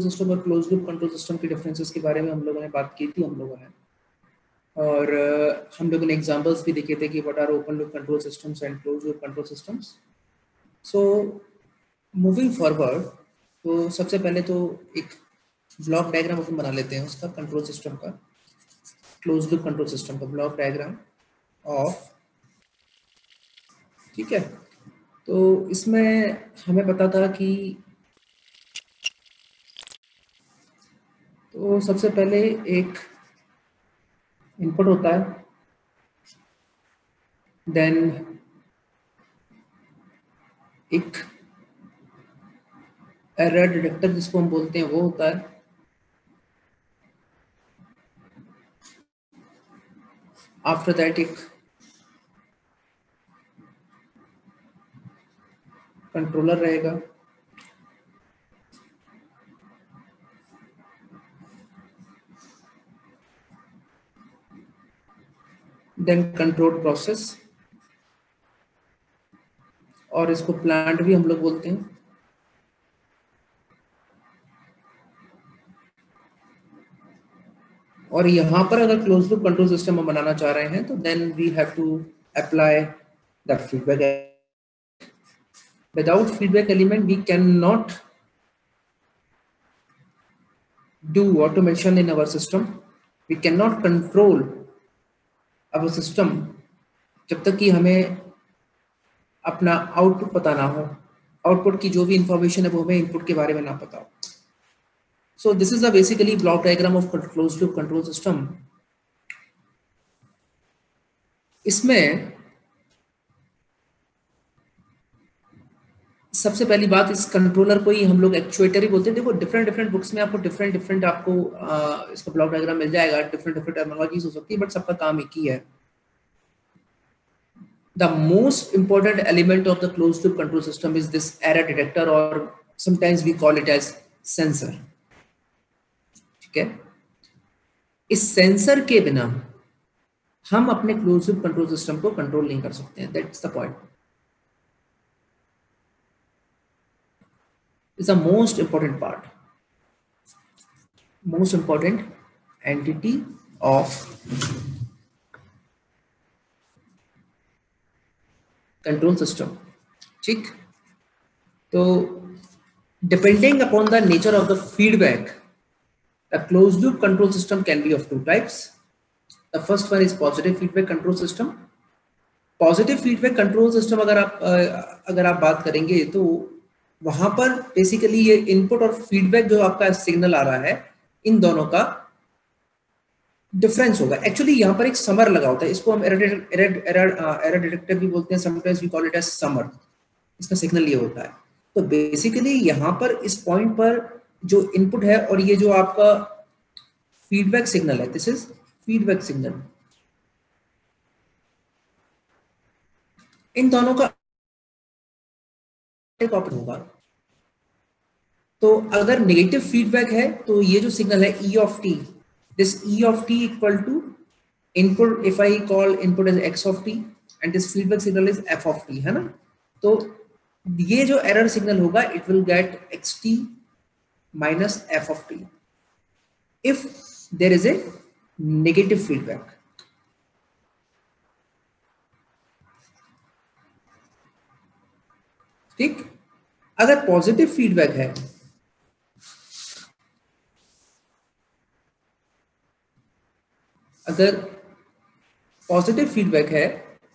System और close loop control system के differences के बारे में हम लोगों ने बात की थी हम लोगों ने, और हम लोगों ने एग्जांपल्स भी देखे थे कि what are open loop control systems and close loop control systems. So moving forward, तो सबसे पहले तो एक ब्लॉक डायग्राम अपन बना लेते हैं उसका, कंट्रोल सिस्टम का, क्लोज लूप कंट्रोल सिस्टम का ब्लॉक डायग्राम ऑफ, ठीक है। तो इसमें हमें पता था कि तो सबसे पहले एक इनपुट होता है, देन एक एरर डिटेक्टर जिसको हम बोलते हैं वो होता है, आफ्टर दैट एक कंट्रोलर रहेगा, देन कंट्रोल प्रोसेस, और इसको प्लांट भी हम लोग बोलते हैं, और यहाँ पर अगर क्लोज लूप कंट्रोल सिस्टम हम बनाना चाह रहे हैं तो then we have to apply the feedback. Without feedback element we can not do automation in our system, we cannot control our system जब तक कि हमें अपना आउटपुट पता ना हो, आउटपुट की जो भी इंफॉर्मेशन है वो हमें इनपुट के बारे में ना पता हो। So this is a basically block diagram of close loop control system. इसमें सबसे पहली बात, इस कंट्रोलर को ही हम लोग एक्चुएटर ही बोलते हैं। देखो डिफरेंट डिफरेंट बुक्स में आपको डिफरेंट आपको इसका ब्लॉक डायग्राम मिल जाएगा, डिफरेंट टर्मिनोलॉजीज हो सकती है, बट सबका काम एक ही है। The most important element of the closed loop control system is this error detector, or sometimes we call it as sensor, ठीक है। इस सेंसर के बिना हम अपने क्लोज लूप कंट्रोल सिस्टम को कंट्रोल नहीं कर सकते हैं। That's the point. It's the most important part, most important entity of control system, ठीक। तो depending upon the nature of the feedback, the close loop control system can be of two types. The first one is positive feedback control system. Positive feedback control system अगर आप बात करेंगे तो वहां पर basically ये इनपुट और feedback जो आपका सिग्नल आ रहा है, इन दोनों का डिफरेंस होगा। एक्चुअली यहाँ पर एक समर लगा होता है, इसको हम एरर डिटेक्टर भी बोलते हैं, sometimes we call it as summer. इसका सिग्नल ये होता है। तो बेसिकली यहाँ पर इस पॉइंट पर जो इनपुट है और ये जो आपका फीडबैक सिग्नल है, दिस इज फीडबैक सिग्नल, इन दोनों का ऑपरेट होगा। तो अगर नेगेटिव फीडबैक है तो ये जो सिग्नल है ई of t, this e of t equal to input, if I call input as x of t and this feedback signal is f of t, है ना। तो ये जो एरर सिग्नल होगा it will get x t minus f of t if there is a negative feedback. ठीक, अगर positive feedback है, अगर पॉजिटिव फीडबैक है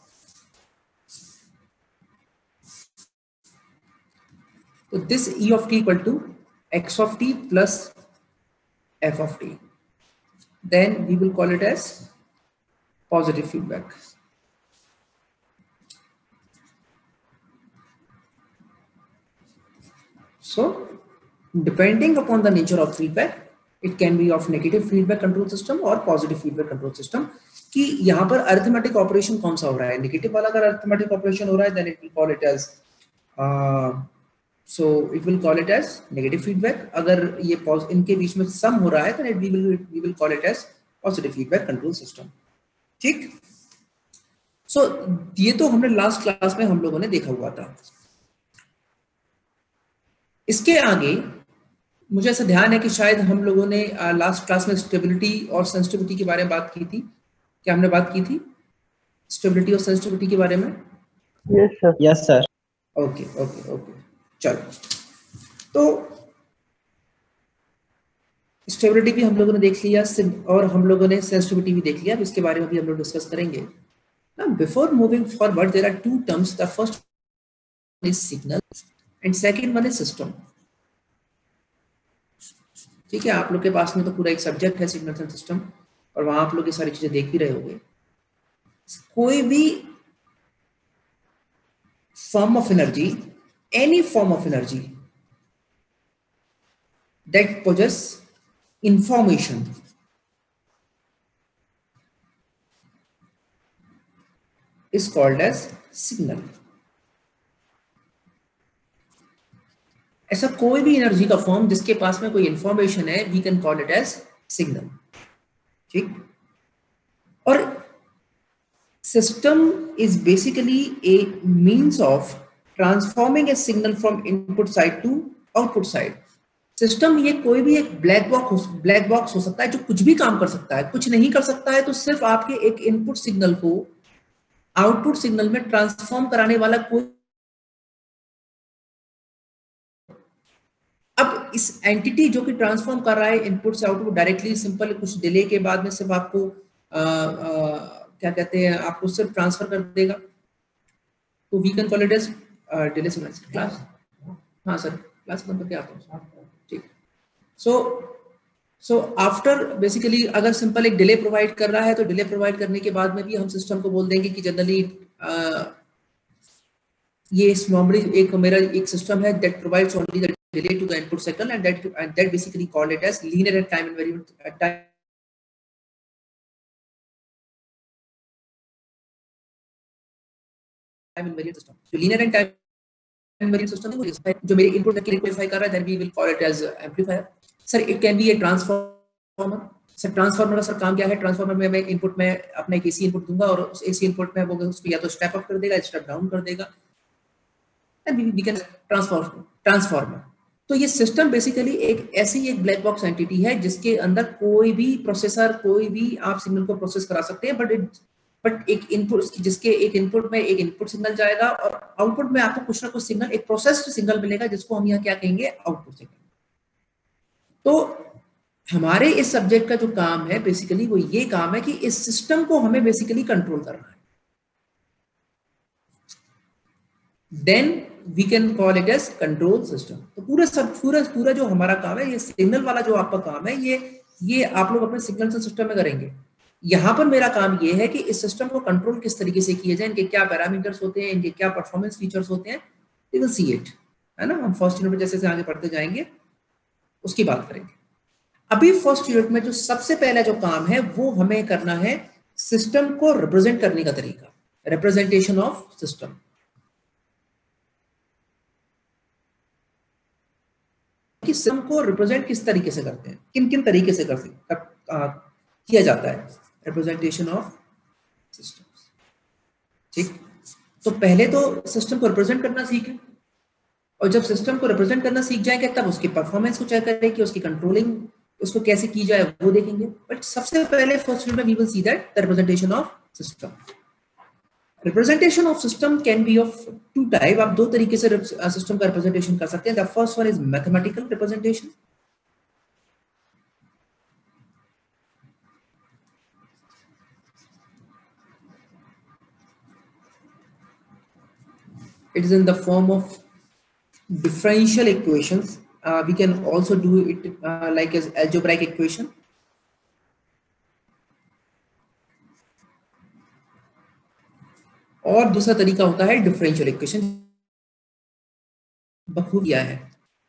तो this e of t equal to x of t plus f of t, then we will call it as positive feedback. So depending upon the nature of feedback, it can be of negative feedback control system or positive feedback control system। कि यहाँ पर arithmetic operation कौन सा हो रहा है, negative वाला अगर अरिथमेटिक ऑपरेशन हो रहा है then it will call it as so it will call it as negative feedback। अगर ये इनके बीच में सम हो रहा है then we will call it as positive feedback control system। ठीक, so ये तो हमने लास्ट क्लास में हम लोगों ने देखा हुआ था। इसके आगे मुझे ऐसा ध्यान है कि शायद हम लोगों ने लास्ट क्लास में स्टेबिलिटी और सेंसिटिविटी के बारे में बात की थी। क्या हमने बात की थी स्टेबिलिटी और सेंसिटिविटी के बारे में? Yes sir. Okay okay okay, चलो। तो स्टेबिलिटी भी हम लोगों ने देख लिया और हम लोगों ने सेंसिटिविटी भी देख लिया। अब इसके बारे में भी हम लोग डिस्कस करेंगे। Now, before moving forward, there are two terms. The first one is signal and second one is system. ठीक है, आप लोग के पास में तो पूरा एक सब्जेक्ट है सिग्नल एंड सिस्टम, और वहां आप लोग ये सारी चीजें देख भी रहे होंगे। कोई भी form of energy, any form of energy that possess information is called as signal. ऐसा कोई भी एनर्जी का फॉर्म जिसके पास में कोई इंफॉर्मेशन है, we can call it as signal. ठीक, और system is basically a means of transforming a signal from input side to output side. System ये कोई भी एक ब्लैक बॉक्स हो सकता है जो कुछ भी काम कर सकता है, कुछ नहीं कर सकता है, तो सिर्फ आपके एक इनपुट सिग्नल को आउटपुट सिग्नल में ट्रांसफॉर्म कराने वाला कोई। अब इस एंटिटी जो कि ट्रांसफॉर्म कर रहा है इनपुट से आउटपुट डायरेक्टली, सिंपल कुछ डिले के बाद में सिर्फ आपको क्या कहते हैं, आपको सिर्फ ट्रांसफर कर देगा, तो we can call it as delay signal. Class, हाँ सर, क्लास बंद करके आता हूँ। ठीक, सो आफ्टर बेसिकली अगर सिंपल एक डिले प्रोवाइड कर रहा है, तो डिले प्रोवाइड करने के बाद में भी हम सिस्टम को बोल देंगे कि जनरली ये नॉर्मली एक मेरा एक सिस्टम है that provides only the delay to the input signal, and that basically called it as linear and time invariant system. So linear and time invariant system जो मेरे इनपुट के लिक्विफाई कर रहा है, then we will call it as amplifier. Sir, it can be a transformer. Sir transformer का sir काम क्या है? ट्रांसफार्मर में मैं इनपुट में अपना एक एसी इनपुट दूंगा और उस एसी इनपुट में वो उसको या तो स्टेप अप कर देगा, स्टेप डाउन कर देगा, एंड वी कैन ट्रांसफार्मर। तो ये सिस्टम बेसिकली एक ऐसी एक ब्लैक बॉक्स एंटिटी है जिसके अंदर कोई भी प्रोसेसर, कोई भी आप सिग्नल को प्रोसेस करा सकते हैं, बट एक इनपुट, जिसके एक इनपुट में एक इनपुट सिग्नल जाएगा और आउटपुट में आपको कुछ ना कुछ सिग्नल, एक प्रोसेस्ड सिग्नल मिलेगा जिसको हम यहाँ क्या कहेंगे, आउटपुट सिग्नल। तो हमारे इस सब्जेक्ट का जो काम है बेसिकली वो ये काम है कि इस सिस्टम को हमें बेसिकली कंट्रोल करना है। Then we can call it as control system. तो पूरा जो हमारा काम है, ये सिग्नल वाला जो आपका काम है, ये आप लोग अपने सिग्नल से सिस्टम में करेंगे। यहाँ पर मेरा काम ये है कि इस सिस्टम को कंट्रोल किस तरीके से किया जाए, इनके क्या पैरामीटर्स होते हैं, इनके क्या परफॉर्मेंस फीचर्स होते हैं, वी विल सी इट, है ना। हम फर्स्ट यूनिट में जैसे आगे पढ़ते जाएंगे उसकी बात करेंगे। अभी फर्स्ट यूनिट में जो सबसे पहला जो काम है वो हमें करना है सिस्टम को रिप्रेजेंट करने का तरीका, रिप्रेजेंटेशन ऑफ सिस्टम। कि सिस्टम को रिप्रेजेंट किस तरीके से करते हैं, किन किन तरीके से किया जाता है रिप्रेजेंटेशन ऑफ सिस्टम्स। ठीक, तो पहले तो सिस्टम को रिप्रेजेंट करना सीखें, और जब सिस्टम को रिप्रेजेंट करना सीख जाएंगे तब उसकी परफॉर्मेंस को चेक करेंगे कि उसकी कंट्रोलिंग उसको कैसे की जाए वो देखेंगे। बट सबसे पहले फर्स्ट यूनिट में we will see that the representation of system. Representation of system can be of two type. आप दो तरीके से सिस्टम का रिप्रेजेंटेशन कर सकते हैं। The first one is mathematical representation. It is in the form of differential equations. We can also do it like as algebraic equation. और दूसरा तरीका होता है डिफरेंशियल इक्वेशन, बखूबी किया है।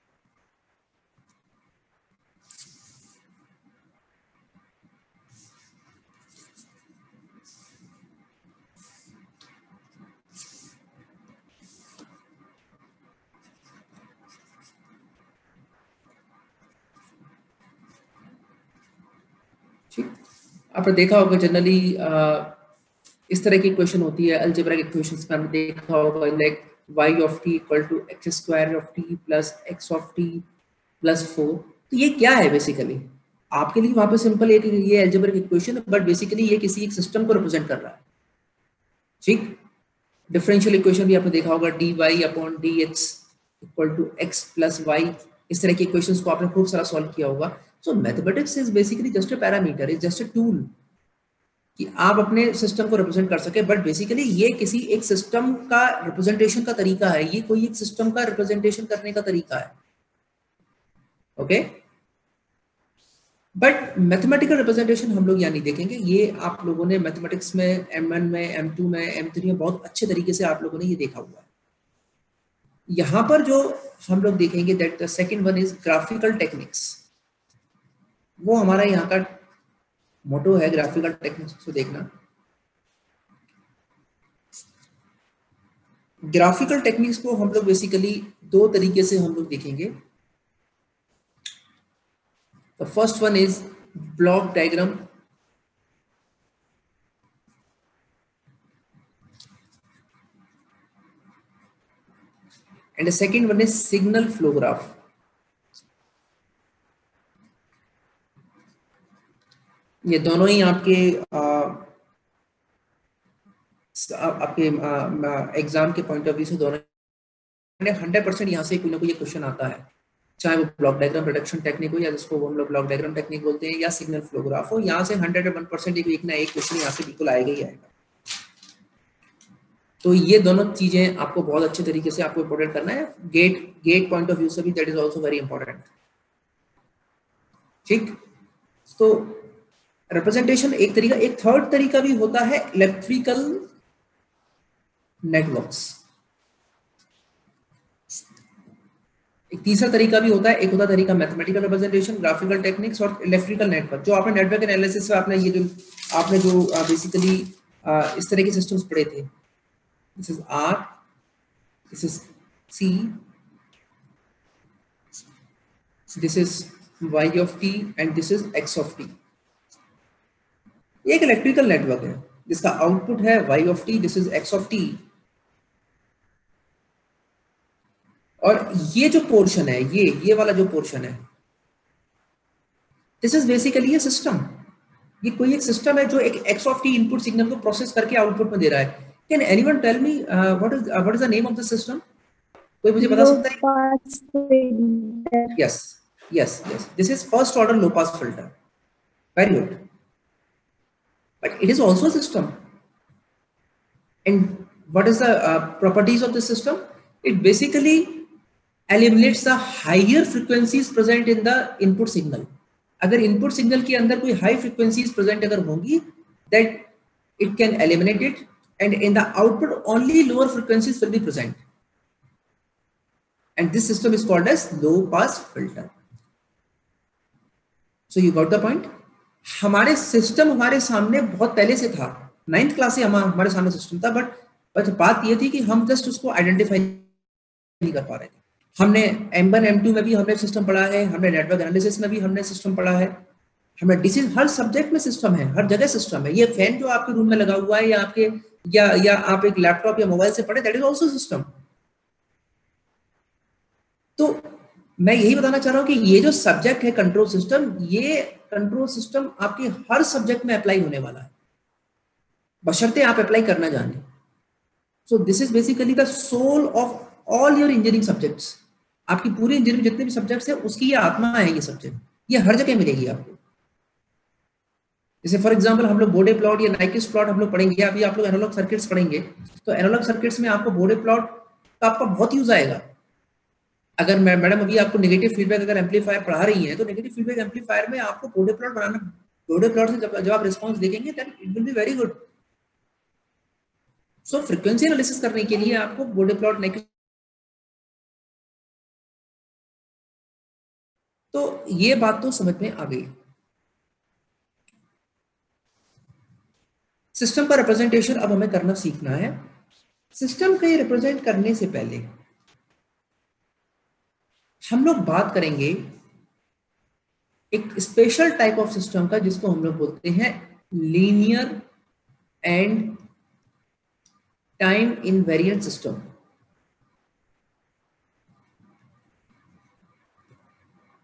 ठीक, आपने देखा होगा जनरली इस तरह की इक्वेशन होती है अलजेब्रिक इक्वेशंस में। हमने देखा होगा like y of t equal to x square of t plus x of t +4। तो ये क्या है बेसिकली? आपके लिए वहां पे सिंपल एक ये अलजेब्रिक इक्वेशन है, बट बेसिकली ये किसी एक सिस्टम को रिप्रेजेंट कर रहा है। ठीक, डिफरेंशियल इक्वेशन भी आपने देखा होगा, dy/dx equal to x plus y, इस तरह के इक्वेशंस को आपने खूब सारा सॉल्व किया होगा। So mathematics is basically just a parameter, is just a tool कि आप अपने सिस्टम को रिप्रेजेंट कर सके, बट बेसिकली ये किसी एक सिस्टम का रिप्रेजेंटेशन का तरीका है, ये कोई एक सिस्टम का रिप्रेजेंटेशन करने का तरीका है। ओके, बट मैथमेटिकल रिप्रेजेंटेशन हम लोग यहाँ नहीं देखेंगे, ये आप लोगों ने मैथमेटिक्स में M1 में M2 में M3 में बहुत अच्छे तरीके से आप लोगों ने ये देखा हुआ है। यहाँ पर जो हम लोग देखेंगे that the second one is graphical techniques, वो हमारा यहाँ का मोटो है, ग्राफिकल टेक्निक्स को देखना। ग्राफिकल टेक्निक्स को हम लोग बेसिकली दो तरीके से हम लोग देखेंगे। The first one is block diagram, and the second one is signal flow graph. ये दोनों ही आपके एग्जाम के पॉइंट ऑफ व्यू से दोनों 100% यहाँ से कोई ना कोई क्वेश्चन आता है, चाहे वो ब्लॉक डायग्राम रिडक्शन टेक्निक हो या जिसको हम लोग ब्लॉक डायग्राम टेक्निक बोलते हैं, या सिग्नल फ्लो ग्राफ हो, यहाँ से 101% एक ना एक क्वेश्चन यहाँ से बिल्कुल आएगा ही आएगा। तो ये दोनों चीजें आपको बहुत अच्छे तरीके से आपको इंपॉर्टेंट करना है, गेट पॉइंट ऑफ व्यू से भी that is also very important. ठीक, तो रिप्रेजेंटेशन एक तरीका, एक थर्ड तरीका भी होता है इलेक्ट्रिकल नेटवर्क्स, एक तीसरा तरीका भी होता है, एक होता है तरीका मैथमेटिकल रिप्रेजेंटेशन, ग्राफिकल टेक्निक्स और इलेक्ट्रिकल नेटवर्क। जो आपने नेटवर्क एनालिसिस में आपने ये जो आपने जो बेसिकली इस तरह के सिस्टम्स पढ़े थे, this is R, this is C, this is y of t and this is x of t। ये एक इलेक्ट्रिकल नेटवर्क है जिसका आउटपुट है y of t, this is x of t, और ये जो पोर्शन है, ये वाला जो पोर्शन है, this is basically a system. ये कोई एक सिस्टम है जो एक x of t input signal को प्रोसेस करके आउटपुट में दे रहा है। Can anyone tell me what is the name of the system? कोई मुझे बता सकता है? Yes, this is first order low pass filter. Very good, but it is also a system. And what is the properties of this system? It basically eliminates the higher frequencies present in the input signal। अगर input signal के अंदर कोई high frequencies present अगर होंगी, that it can eliminate it, and in the output only lower frequencies will be present, and this system is called as low pass filter. So you got the point. हमारे system हमारे सामने बहुत पहले से था, 9th class से हमारे सामने सिस्टम था, बट बात ये थी कि हम जस्ट उसको आइडेंटिफाई नहीं कर पा रहे थे। हमने M1 M2 में भी हमने सिस्टम पढ़ा है, हमने नेटवर्क एनालिसिस में भी हमने सिस्टम पढ़ा है, हमने डीसी, हर सब्जेक्ट में सिस्टम है, हर जगह सिस्टम है। ये फैन जो आपके रूम में लगा हुआ है, या आपके या आप एक लैपटॉप या मोबाइल से पढ़े, दैट इज आल्सो सिस्टम। तो मैं यही बताना चाह रहा हूं कि ये जो सब्जेक्ट है कंट्रोल सिस्टम, ये कंट्रोल सिस्टम आपके हर सब्जेक्ट में अप्लाई होने वाला है, बशर्ते आप अप्लाई करना जाने। So this is basically the soul of all your engineering subjects. आपकी पूरी इंजीनियरिंग जितने भी सब्जेक्ट्स है, उसकी ये आत्मा है, ये सब्जेक्ट, ये हर जगह मिलेगी आपको। जैसे फॉर एग्जांपल हम लोग बोडे प्लॉट या नाइक्विस्ट प्लॉट हम लोग पढ़ेंगे, अभी आप लोग एनालॉग सर्किट्स पढ़ेंगे, तो एनालॉग सर्किट्स में आपको बोडे प्लॉट का आपका बहुत यूज आएगा। अगर मैडम अभी आपको नेगेटिव फीडबैक अगर एम्पलीफायर पढ़ा रही है, तो नेगेटिव फीडबैक एम्पलीफायर में आपको बोडे प्लॉट बनाना, बोडे प्लॉट से जब आप रिस्पॉन्स देखेंगे, then it will be very good. So frequency analysis करने के लिए आपको बोडे प्लॉट नाइक्विस्ट, तो ये बात तो समझ में आ गई। सिस्टम का रिप्रेजेंटेशन अब हमें करना सीखना है। सिस्टम का रिप्रेजेंट करने से पहले हम लोग बात करेंगे एक स्पेशल टाइप ऑफ सिस्टम का, जिसको हम लोग बोलते हैं linear and time invariant system.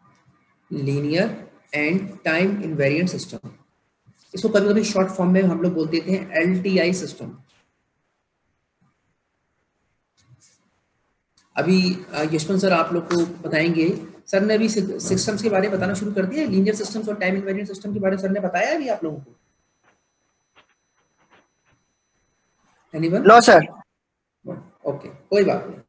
Linear and time invariant system. इसको कभी कभी शॉर्ट फॉर्म में हम लोग बोल देते हैं LTI सिस्टम। अभी यशवंत सर आप लोग को बताएंगे, सर ने अभी सिस्टम्स के बारे में बताना शुरू कर दिया, लीनियर सिस्टम्स और टाइम इनवेरिएंट सिस्टम के बारे में सर ने बताया अभी आप लोगों को? एनीवन? No sir. ओके, कोई बात नहीं।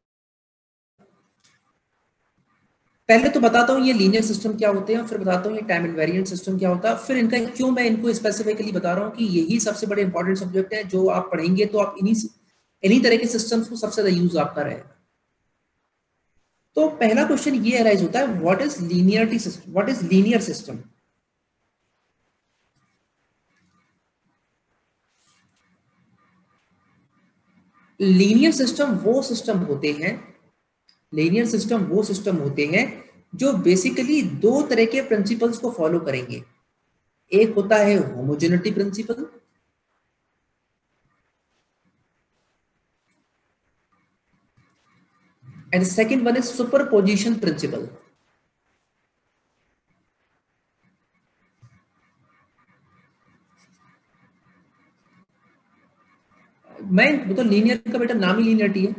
पहले तो बताता हूँ ये लीनियर सिस्टम क्या होते हैं, फिर बताता हूँ ये टाइम इनवेरिएंट सिस्टम क्या होता है, फिर इनका क्यों मैं इनको स्पेसिफिकली बता रहा हूँ कि यही सबसे बड़े इंपॉर्टेंट सब्जेक्ट है जो आप पढ़ेंगे तो आप इन्हीं तरह के सिस्टम्स को सबसे ज्यादा यूज आपका रहेगा। तो पहला क्वेश्चन ये अराइज होता है, what is linearity system, what is linear system? Linear system वो सिस्टम होते हैं, लीनियर सिस्टम वो सिस्टम होते हैं जो बेसिकली दो तरह के प्रिंसिपल्स को फॉलो करेंगे। एक होता है homogeneity principle and the second one is superposition principle. मैं तो लीनियर का बेटा नाम ही लीनियरिटी है।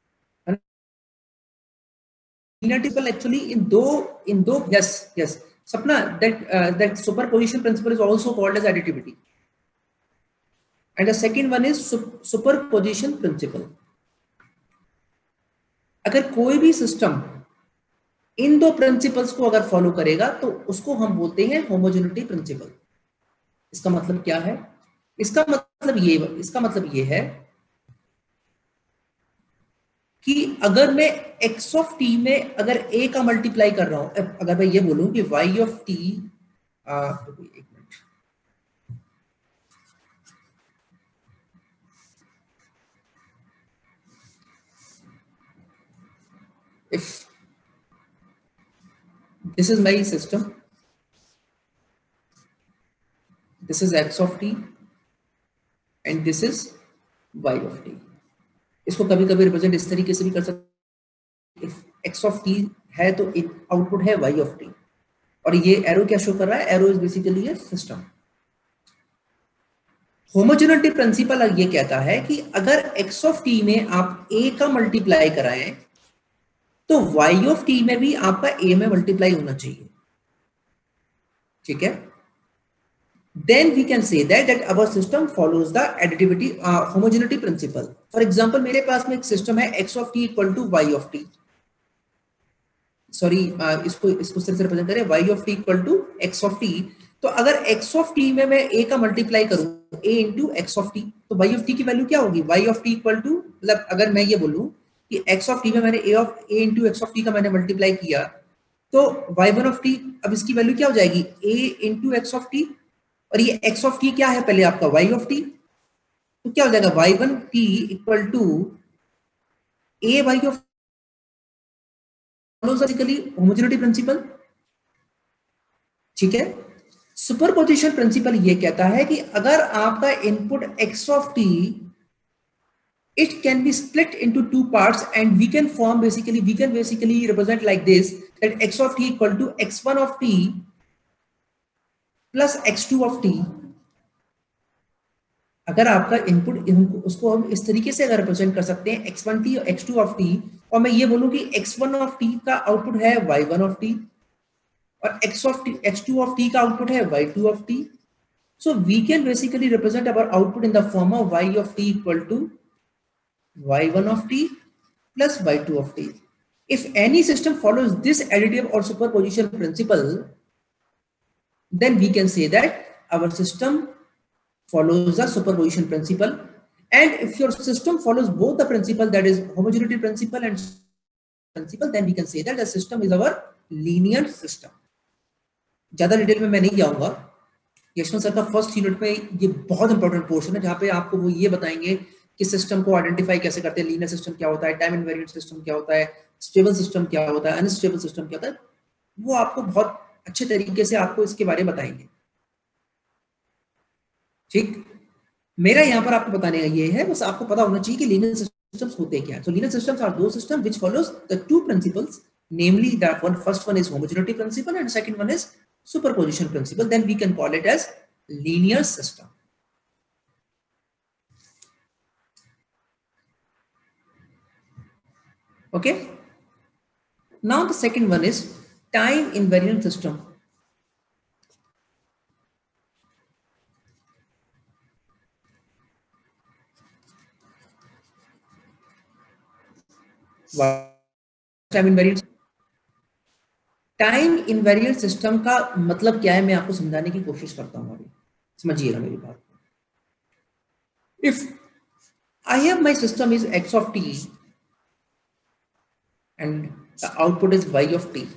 लीनियरिटी एक्चुअली इन दो यस सपना, that superposition principle is also called as additivity and the second one is superposition principle. अगर कोई भी सिस्टम इन दो प्रिंसिपल्स को अगर फॉलो करेगा तो उसको हम बोलते हैं होमोजेनिटी प्रिंसिपल। इसका मतलब क्या है? इसका मतलब ये है कि अगर मैं x ऑफ t में अगर a का मल्टीप्लाई कर रहा हूं, अगर मैं ये बोलूं कि y ऑफ t, एक minute, if this is my system, this is x of t and this is y of t, इसको कभी कभी रिप्रेजेंट इस तरीके से भी कर सकते, x ऑफ t है तो आउटपुट है y ऑफ t, और ये एरो क्या शो कर रहा है? Arrow is basically a system. Homogeneity principle ये कहता है कि अगर x ऑफ t में आप a का मल्टीप्लाई कराएं तो y ऑफ t में भी आपका a में मल्टीप्लाई होना चाहिए, ठीक है? Then we can say that our system follows the additivity homogeneity principle. For example, मेरे पास में एक सिस्टम है x of t equal to y of t, sorry इसको सिर्फ रिप्रेजेंट करें y of t equal to x of t। तो अगर x of t में मैं a का मल्टीप्लाई करूं a into x of t, तो y of t की वैल्यू क्या होगी? y of t equal to, मतलब अगर मैं ये बोलूं कि x of t में मैंने a into x of t का मैंने मल्टीप्लाई किया तो y1 of t, अब इसकी वैल्यू क्या हो जाएगी? a into x of t, और ये x of t क्या है पहले आपका? y of t, तो क्या हो जाएगा? y1 t equal to a y of basically homogeneity principle, ठीक है? सुपरपोजिशन प्रिंसिपल ये कहता है कि अगर आपका input x of t, it can be split into two parts and we can basically represent like this, that x of t equal to x1 of t plus x2 of t। अगर आपका input उसको हम इस तरीके से अगर represent कर सकते हैं x1t और x2 of t, और मैं ये बोलूं कि x1 of t का आउटपुट है y1 of t और x2 of t का आउटपुट है y2 of t, so we can basically represent our output in the form of y of t equal to y1 of t plus y2 of t. If any system follows this additive or superposition principle, then we can say that our system follows the superposition principle, and if your system follows both the principle, that is homogeneity principle and principle, then we can say that the system is our linear system. ज्यादा detail में मैं नहीं जाऊंगा, Yashwant sir का first unit में ये बहुत important portion है जहां पे आपको वो ये बताएंगे कि सिस्टम को आइडेंटिफाई कैसे करते हैं, लीनियर सिस्टम क्या होता है, टाइम इनवेरिएंट सिस्टम क्या होता है, स्टेबल सिस्टम क्या होता है, अनस्टेबल सिस्टम क्या होता है, वो आपको बहुत अच्छे तरीके से आपको इसके बारे में बताएंगे, ठीक? मेरा यहाँ पर आपको बताने का ये है, बस आपको पता होना चाहिए कि लीनियर सिस्टम्स होते क्या है। So linear systems are those systems which follows the two principles namely that first one is homogeneity principle and second one is superposition principle, then we can call it as linear system. Okay, now the second one is time invariant system. Time invariant system का मतलब क्या है, मैं आपको समझाने की कोशिश करता हूं, अभी समझिएगा मेरी बात. If I have my system is x of t and the output is y of t,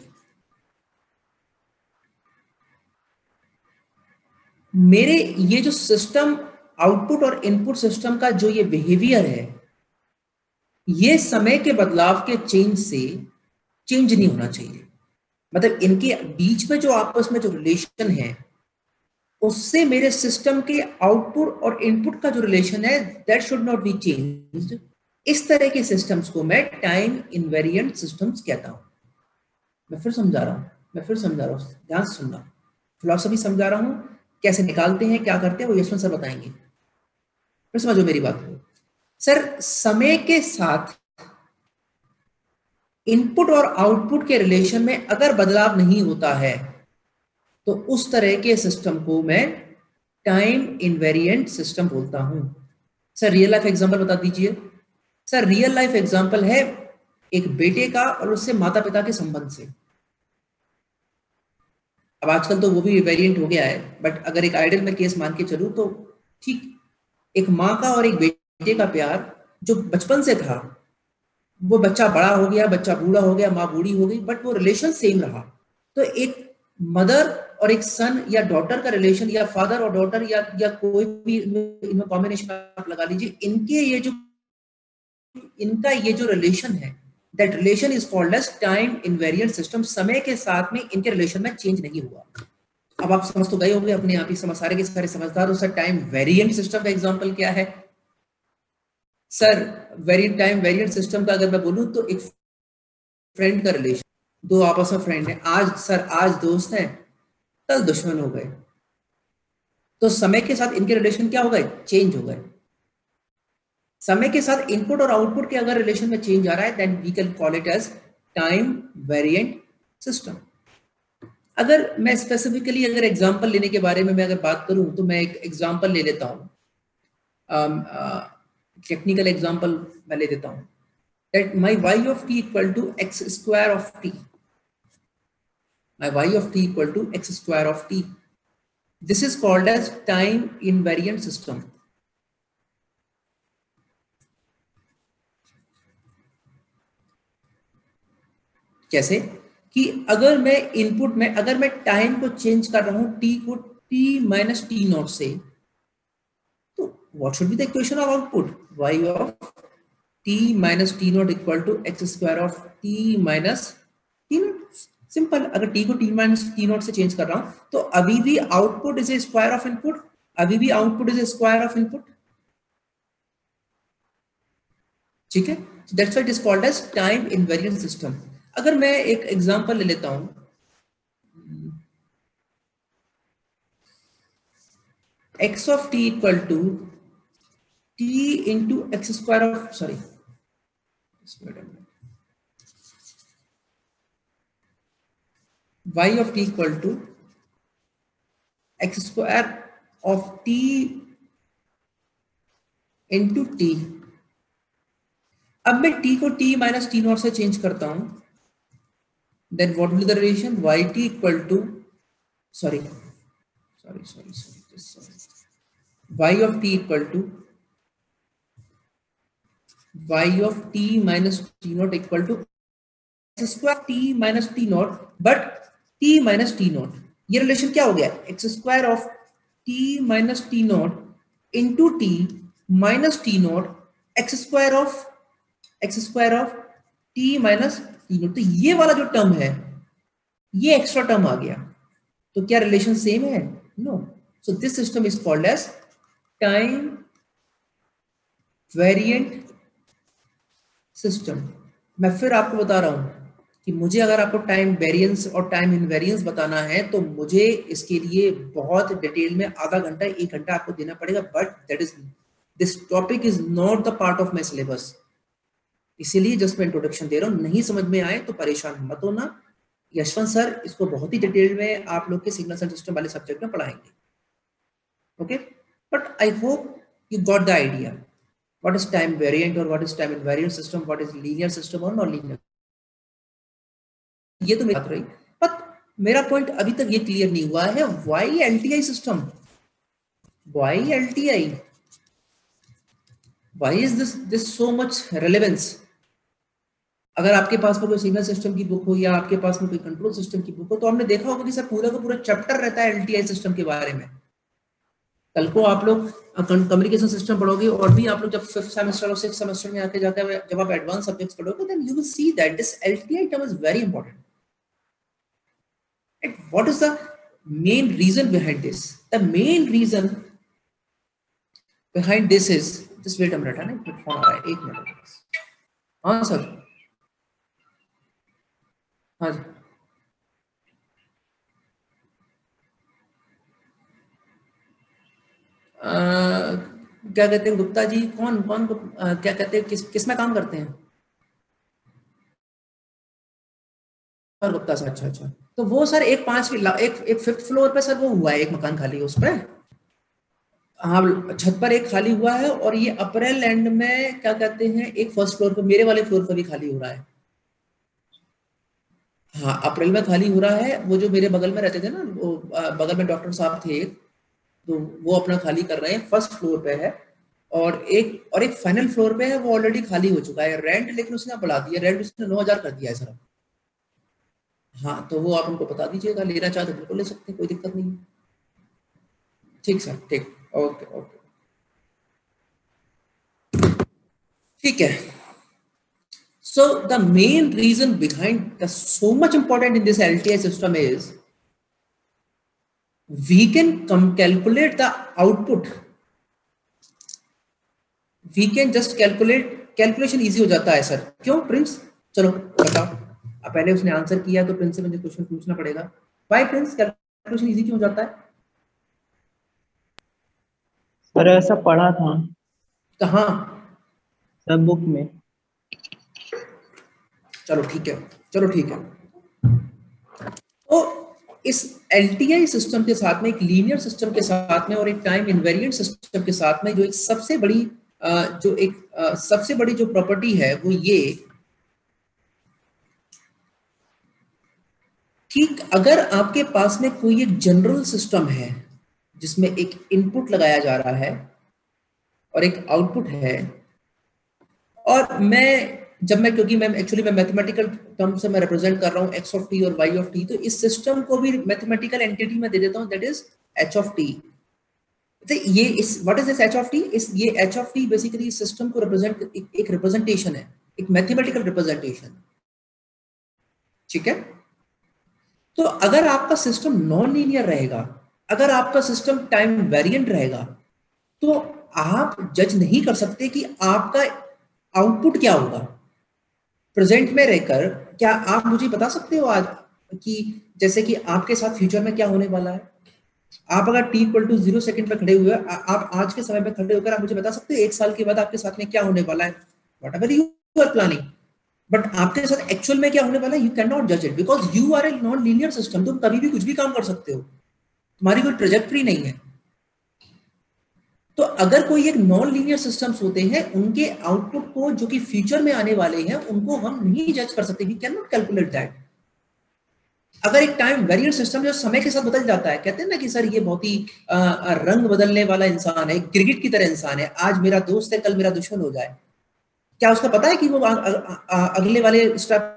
मेरे ये जो सिस्टम आउटपुट और इनपुट सिस्टम का जो ये बिहेवियर है, ये समय के बदलाव के चेंज से चेंज नहीं होना चाहिए. मतलब इनके बीच में जो आपस में जो रिलेशन है, उससे मेरे सिस्टम के आउटपुट और इनपुट का जो रिलेशन है, that should not be changed. इस तरह के सिस्टम्स को मैं टाइम इनवेरिएंट सिस्टम्स कहता हूं. मैं फिर समझा रहा हूं, ध्यान से सुनना. फिलॉसफी समझा रहा हूं, कैसे निकालते हैं, क्या करते हैं, वो यशवंत सर बताएंगे. फिर समझो मेरी बात को. सर, समय के साथ इनपुट और आउटपुट के रिलेशन में अगर बदलाव नहीं होता है, तो उस तरह के सिस्टम को मैं टाइम इनवेरिएंट सिस्टम बोलता हूं. सर, रियल लाइफ एग्जांपल बता दीजिए. सर, रियल लाइफ एग्जांपल है एक बेटे का और उससे माता पिता के संबंध से. अब आजकल तो वो भी वेरिएंट हो गया है, बट अगर एक आइडियल में केस मान के चलूं तो ठीक, एक माँ का और एक बेटे का प्यार जो बचपन से था, वो बच्चा बड़ा हो गया, बच्चा बूढ़ा हो गया, माँ बूढ़ी हो गई, बट वो रिलेशन सेम रहा. तो एक मदर और एक सन या डॉटर का रिलेशन, या फादर और डॉटर, या कोई भी इनमें कॉम्बिनेशन आप लगा लीजिए, इनका ये जो रिलेशन है, that relation is called as time invariant system. समय के साथ में इनके रिलेशन में चेंज नहीं हुआ. अब आप समझ तो गए होंगे अपने आप ही, सारे के सारे समझदार हो. सर, टाइम वेरिएंट सिस्टम का एग्जांपल क्या है? सर, टाइम वेरिएंट सिस्टम का अगर मैं बोलूं तो एक फ्रेंड का रिलेशन, दो आपस में फ्रेंड है, आज दोस्त हैं, कल दुश्मन हो गए, तो समय के साथ इनके रिलेशन क्या हो गए? चेंज हो गए. समय के साथ इनपुट और आउटपुट के अगर रिलेशन में चेंज आ रहा है, then we can call it as time variant system. अगर मैं स्पेसिफिकली अगर एग्जांपल लेने के बारे में मैं अगर बात करूं, तो मैं एक एग्जांपल ले लेता हूं, टेक्निकल एग्जांपल मैं ले देता हूं, that my y of t equal to x square of t. My y of t equal to x square of t. This is called as time invariant system. कैसे कि अगर मैं इनपुट में, अगर मैं टाइम को चेंज कर रहा हूं t को t minus t naught से, तो what should be the equation of output? y of t minus t naught equal to x square of t minus t naught. Simple. अगर t को t minus t naught से change कर रहा हूं, तो अभी भी output is a square of input, अभी भी output is a square of input. ठीक है? That's why it is called as time invariant system. अगर मैं एक एग्जांपल ले लेता हूं, x of t equal to t into x square of, sorry, y of t equal to x square of t into t. अब मैं t को t minus t naught से चेंज करता हूं, then what will be the relation? yt equal to, sorry, y of t equal to y of t minus t naught equal to x square t minus t naught, but t minus t naught, ये relation क्या हो गया? x square of t minus t naught into t minus t naught x square of t minus t naught. तो ये वाला जो term है, ये एक्स्ट्रा टर्म आ गया, तो क्या रिलेशन सेम है? No. So this system is called as time variant system. मैं फिर आपको बता रहा हूं कि मुझे अगर आपको टाइम वेरिएंस और टाइम इनवेरिएंस बताना है तो मुझे इसके लिए बहुत डिटेल में आधा घंटा 1 घंटा आपको देना पड़ेगा, but that is this topic is not the part of my syllabus, इसीलिए जस्ट मैं इंट्रोडक्शन दे रहा हूँ। नहीं समझ में आए तो परेशान मत होना, यशवंत सर इसको बहुत ही डिटेल में आप लोग के सिग्नल्स एंड सिस्टम वाले सब्जेक्ट में पढ़ाएंगे, okay. But I hope you got the idea what is time variant और what is time invariant system, what is linear system और नॉन लीनियर। ये तो मेरी बात रही, बट मेरा पॉइंट अभी तक ये क्लियर नहीं हुआ है, why LTI system, why LTI, why is this so much relevance. अगर आपके पास में कोई सिग्नल सिस्टम की बुक हो या आपके पास में कोई कंट्रोल सिस्टम की बुक हो तो हमने देखा होगा कि सर पूरा का पूरा चैप्टर रहता है एलटीआई सिस्टम के बारे में। कल को आप लोग कम्युनिकेशन सिस्टम पढ़ोगे और भी आप लोग जब 5th सेमेस्टर और 6th सेमेस्टर में आके जाकर जब आप एडवांस सब्जेक्ट्स पढ़ोगे then you will see that this LTI term is very important. And what is the main reason behind this? The main reason behind this is, just wait a minute, है ना, phone आ रहा है, 1 minute. हाँ sir, हाँ जी, क्या कहते हैं गुप्ता जी, कौन कौन क्या कहते हैं, किस में काम करते हैं? और गुप्ता सर, अच्छा अच्छा। तो वो सर एक 5th फ्लोर पे सर वो हुआ है, एक मकान खाली है उस पर, हाँ छत पर एक खाली हुआ है, और ये अप्रैल एंड में क्या कहते हैं एक 1st फ्लोर पे, मेरे वाले फ्लोर पर भी खाली हो रहा है। हाँ अप्रैल में खाली हो रहा है, वो जो मेरे बगल में रहते थे ना, वो बगल में डॉक्टर साहब थे, तो वो अपना खाली कर रहे हैं, 1st फ्लोर पे है, और एक फाइनल फ्लोर पे है, वो ऑलरेडी खाली हो चुका है। रेंट लेकिन उसने बढ़ा दिया, रेंट उसने 9,000 कर दिया है सर। हाँ तो वो आप उनको बता दीजिएगा, लेना चाहते बिल्कुल ले सकते हैं, कोई दिक्कत नहीं है। ठीक सर, ठीक, ओके ओके, ठीक है। So the main reason behind the so much important in this LTI system is we can calculate the output. We can just calculation easy हो जाता है सर। क्यों प्रिंस? चलो बताओ, अब पहले उसने आंसर किया तो प्रिंस से मुझे क्वेश्चन पूछना पड़ेगा, वाई प्रिंस कैलकुलेशन इजी क्यों हो जाता है? सर ऐसा पढ़ा था। कहाँ? सब बुक में। चलो ठीक है, चलो ठीक है। तो इस एलटीआई सिस्टम के साथ में, एक लीनियर सिस्टम के साथ में और एक टाइम इनवेरिएंट सिस्टम के साथ में जो एक सबसे बड़ी जो प्रॉपर्टी है वो ये कि अगर आपके पास में कोई एक जनरल सिस्टम है जिसमें एक इनपुट लगाया जा रहा है और एक आउटपुट है, और क्योंकि मैं एक्चुअली मैथमेटिकल टर्म से मैं रिप्रेजेंट कर रहा हूँ x ऑफ t और y ऑफ t, तो इस सिस्टम को भी मैथमेटिकल एंटिटी में दे देता हूँ, that is h of t। तो ये what is this h of t? ये h of t basically system को रिप्रेजेंट, एक रिप्रेजेंटेशन है, एक मैथमेटिकल रिप्रेजेंटेशन, ठीक है। तो अगर आपका सिस्टम नॉन लीनियर रहेगा, अगर आपका सिस्टम टाइम वेरिएंट रहेगा, तो आप जज नहीं कर सकते कि आपका आउटपुट क्या होगा। प्रेजेंट में रहकर क्या आप मुझे बता सकते हो आज कि जैसे कि आपके साथ फ्यूचर में क्या होने वाला है? आप अगर t=0 सेकंड पे खड़े हुए, आप आज के समय पे खड़े होकर आप मुझे बता सकते हो 1 साल के बाद आपके साथ में क्या होने वाला है? Whatever you are planning, but आपके साथ एक्चुअल में क्या होने वाला है यू कैन नॉट जज it, because you are a non linear system. तुम कभी भी कुछ भी काम कर सकते हो, तुम्हारी कोई ट्रेजेक्टरी नहीं है। तो अगर कोई एक नॉन लीनियर सिस्टम्स होते हैं, उनके आउटपुट को जो कि फ्यूचर में आने वाले हैं उनको हम नहीं जज कर सकते, we can not calculate that. अगर एक टाइम वेरिएंट सिस्टम जो समय के साथ बदल जाता है, कहते हैं ना कि सर ये बहुत ही रंग बदलने वाला इंसान है, गिरगिट की तरह इंसान है, आज मेरा दोस्त है कल मेरा दुश्मन हो जाए, क्या उसका पता है कि वो अगले वाले स्टेप?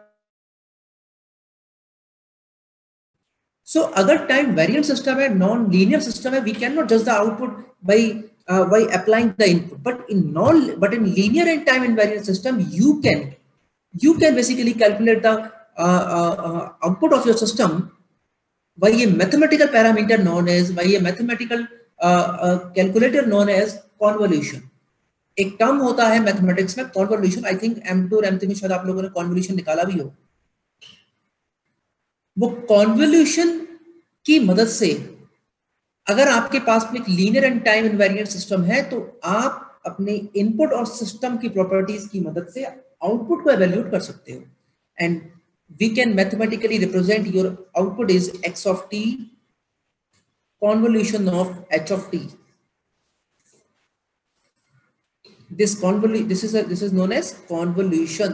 सो अगर टाइम वेरिएंट सिस्टम है, नॉन लीनियर सिस्टम है, वी कैन नॉट जज the output by applying the input, but in linear and time invariant system you can basically calculate the output of your system by a mathematical parameter known as, by a mathematical calculator known as convolution। एक term होता है mathematics में convolution, I think M2 और M3 में शायद आप लोगों ने convolution निकाला भी हो। वो कॉन्वोल्यूशन की मदद से, अगर आपके पास में एक linear and time invariant system है तो आप अपने इनपुट और सिस्टम की प्रॉपर्टीज की मदद से आउटपुट को एवेल्यूट कर सकते हो। And we can mathematically represent your output is x of t convolution of h of t. This is known as convolution.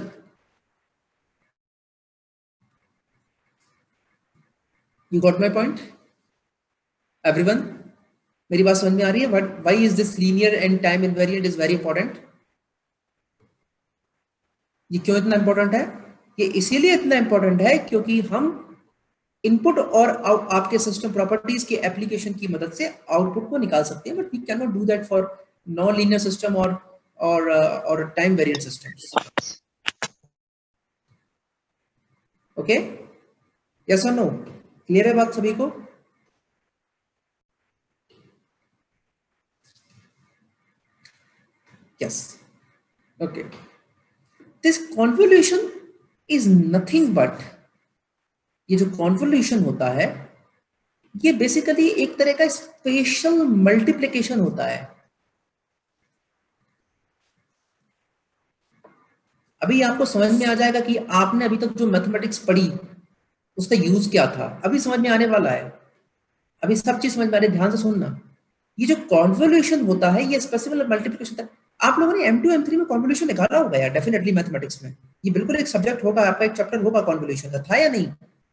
You got my point, everyone? मेरी बात समझ में आ रही है? But why is this linear and time invariant is very important? ये क्यों इतना important है? ये इसीलिए इतना इंपॉर्टेंट है क्योंकि हम इनपुट और आपके सिस्टम प्रॉपर्टीज के एप्लीकेशन की मदद से आउटपुट को निकाल सकते हैं, but we can not do that for non linear system और time variant systems. Okay, yes और नो? क्लियर है बात सभी को? यस, ओके। This convolution is nothing but, ये जो कॉन्वोल्यूशन होता है ये बेसिकली एक तरह का स्पेशल मल्टीप्लिकेशन होता है। अभी आपको समझ में आ जाएगा कि आपने अभी तक जो मैथमेटिक्स पढ़ी उसका यूज क्या था, अभी समझ में आने वाला है। अभी सब चीज समझ में आ रही है, ध्यान से सुनना। ये जो कॉन्वोल्यूशन होता है ये स्पेशल मल्टीप्लिकेशन था। आप लोगों ने M2 M3 में कॉन्वोल्यूशन निकाला होगा यार, डेफिनेटली मैथमेटिक्स में ये बिल्कुल एक सब्जेक्ट होगा, आपका एक चैप्टर होगा कॉन्वोल्यूशन का, था या नहीं?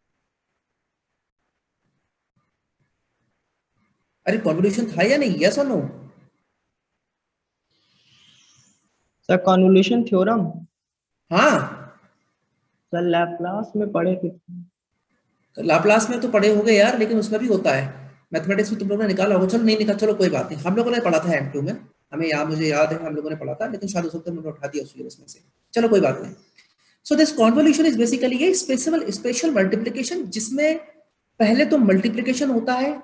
अरे कॉन्वोल्यूशन था या नहीं, यस और नो? सर कन्वोल्यूशन थ्योरम, हाँ सर लैप्लास में पढ़े थे। लाप्लास में तो पढ़े होंगे यार, लेकिन उसमें भी होता है मैथमेटिक्स में, तुम लोगों ने निकाला होगा। चलो नहीं निकाला, चलो कोई बात नहीं, हम लोगों ने पढ़ा था M2 में, हमें याद, मुझे याद है हम लोगों ने पढ़ा था, लेकिन शायद उस वक्त मैंने उठा दिया उस सिलेबस में से। चलो कोई बात नहीं। So this convolution is basically ये स्पेशल मल्टीप्लिकेशन, जिसमें पहले तो मल्टीप्लिकेशन होता है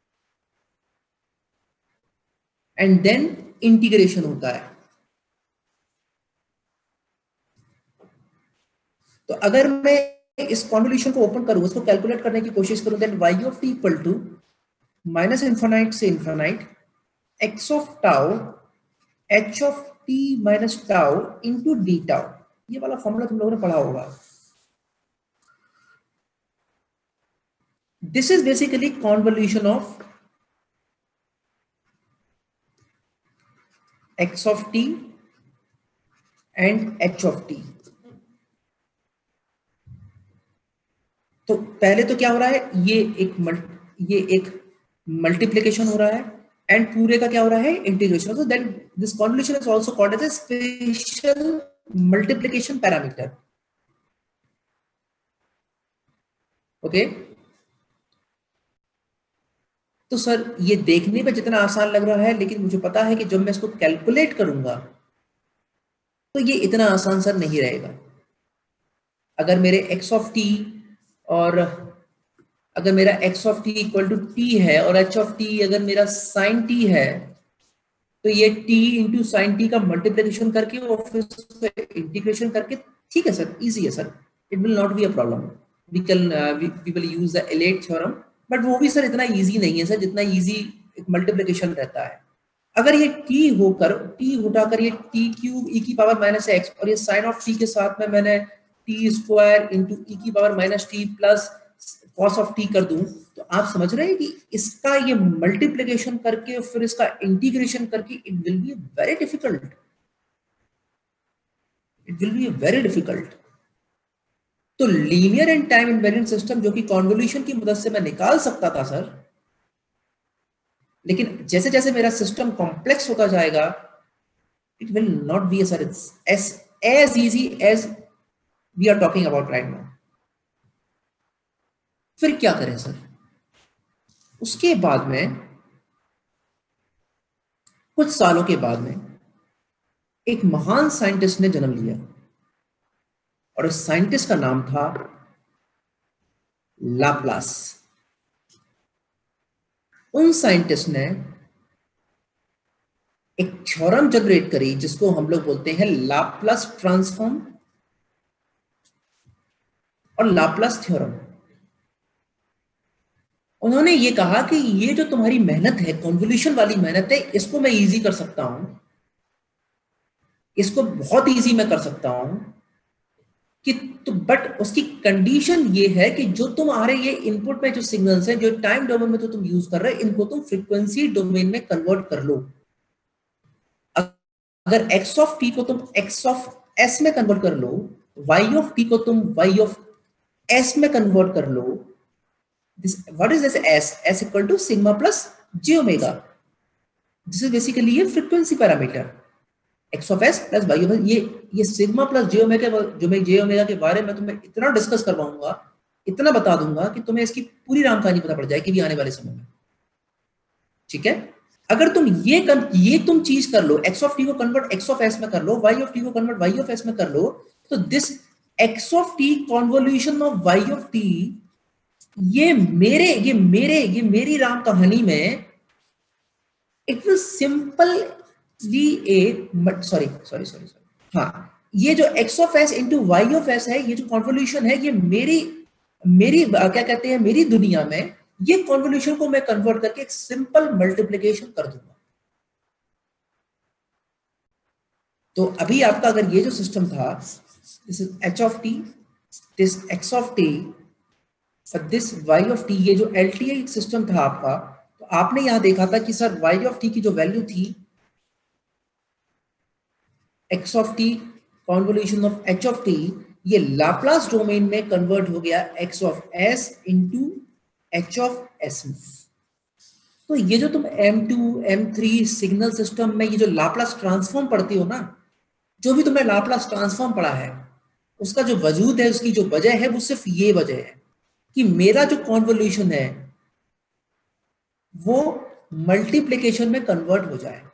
एंड देन इंटीग्रेशन होता है। तो अगर मैं इस कॉन्वोल्यूशन को ओपन करूं, उसको कैलकुलेट करने की कोशिश करूं, then y of t equal to minus infinite से infinite x of tau h of t minus tau into D tau. ये वाला फॉर्मूला तुम लोगों ने पढ़ा होगा। This is basically convolution of x of t and h of t। तो पहले तो क्या हो रहा है, ये एक मल्टीप्लिकेशन हो रहा है एंड पूरे का क्या हो रहा है, integration. So then this convolution is also called as a special multiplication parameter. Okay, तो सर ये देखने में जितना आसान लग रहा है, लेकिन मुझे पता है कि जब मैं इसको कैलकुलेट करूंगा तो ये इतना आसान सर नहीं रहेगा। अगर मेरे x ऑफ t और अगर मेरा x of t equal to t है और h ऑफ t अगर मेरा sin t है, तो ये t इंटू साइन टी का मल्टीप्लिकेशन करके और फिर इंटीग्रेशन करके, ठीक है सर, इजी है sir, it will not be a problem. We will use the elite theorem, but वो भी सर इतना इजी नहीं है सर जितना इजी एक मल्टीप्लिकेशन रहता है। अगर ये t होकर t उठाकर ये t क्यूब e की पावर माइनस x और ये साइन ऑफ t के साथ में मैंने t स्क्वायर इंटू e की power minus t plus cos of t कर दूं, तो आप समझ रहे हैं कि इसका ये मल्टीप्लिकेशन करके फिर इसका इंटीग्रेशन करके it will be very difficult, it will be very difficult. तो linear and time invariant system जो कि कॉन्वोल्यूशन की मदद से मैं निकाल सकता था सर, लेकिन जैसे जैसे मेरा सिस्टम कॉम्प्लेक्स होता जाएगा it will not be as easy as we are talking about right now। फिर क्या करें सर? उसके बाद में कुछ सालों के बाद में एक महान साइंटिस्ट ने जन्म लिया और इस साइंटिस्ट का नाम था लाप्लास। उन साइंटिस्ट ने एक थ्योरम जनरेट करी जिसको हम लोग बोलते हैं लाप्लास ट्रांसफॉर्म और लाप्लास थ्योरम। उन्होंने ये कहा कि ये जो तुम्हारी मेहनत है, कन्वोल्यूशन वाली मेहनत है, इसको मैं इजी कर सकता हूं, इसको बहुत इजी मैं कर सकता हूं कि तो, बट उसकी कंडीशन ये है कि जो तुम्हारे ये इनपुट में जो सिग्नल्स हैं, जो टाइम डोमेन में तो तुम यूज कर रहे हो, इनको तुम फ्रीक्वेंसी डोमेन में कन्वर्ट कर लो। अगर x ऑफ t को तुम x ऑफ s में कन्वर्ट कर लो, y ऑफ t को तुम y ऑफ s में कन्वर्ट कर लो, this what is this s equal to sigma plus j omega. This is basically a frequency parameter, x of s plus y of s. ये sigma plus J omega के बारे में तुम्हें इतना discuss करवाऊंगा, इतना बता दूंगा कि तुम्हें इसकी पूरी राम कहानी पता पड़ जाएगी भी आने वाले समय में। ठीक है, अगर तुम ये तुम चीज कर लो, x ऑफ t को कन्वर्ट x ऑफ s में कर लो, y ऑफ t को कन्वर्ट y ऑफ s में कर लो, तो this x of t convolution of y of t, ये मेरी राम कहानी में इट विल सिंपली सॉरी हाँ, ये जो x of s into y of s है, ये जो कन्वोल्यूशन है, ये मेरी क्या कहते हैं, मेरी दुनिया में ये कन्वोल्यूशन को मैं कन्वर्ट करके एक सिंपल मल्टीप्लिकेशन कर दूंगा। तो अभी आपका अगर ये जो सिस्टम था, this is h of t, this x of t, this y of t, ये जो LTI सिस्टम था आपका, तो आपने यहां देखा था कि सर y ऑफ t की जो वैल्यू थी x of t convolution of h of t, ये लाप्लास डोमेन में कन्वर्ट हो गया x of s into h of s में। तो ये जो तुम M2 M3 सिग्नल सिस्टम में ये जो लाप्लास ट्रांसफॉर्म पढ़ती हो ना, जो भी तुमने लाप्लास ट्रांसफॉर्म पढ़ा है, उसका जो वजूद है, उसकी जो वजह है, वो सिर्फ ये वजह है कि मेरा जो कन्वोल्यूशन है वो मल्टीप्लिकेशन में कन्वर्ट हो जाए।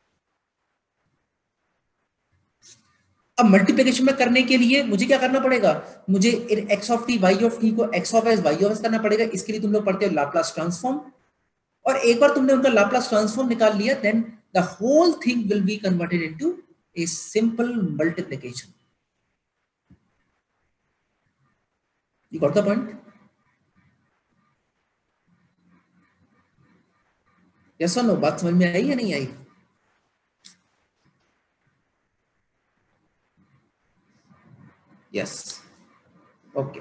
अब मल्टीप्लिकेशन में करने के लिए मुझे क्या करना पड़ेगा, मुझे x of t y of t को x of s y of s करना पड़ेगा। इसके लिए तुम लोग पढ़ते हो लाप्लास ट्रांसफॉर्म, और एक बार तुमने उनका लाप्लास ट्रांसफॉर्म निकाल लिया, then the whole thing will be converted into a simple multiplication. You got the point? Yes और नो? बात समझ में आई या नहीं आई? Yes, okay.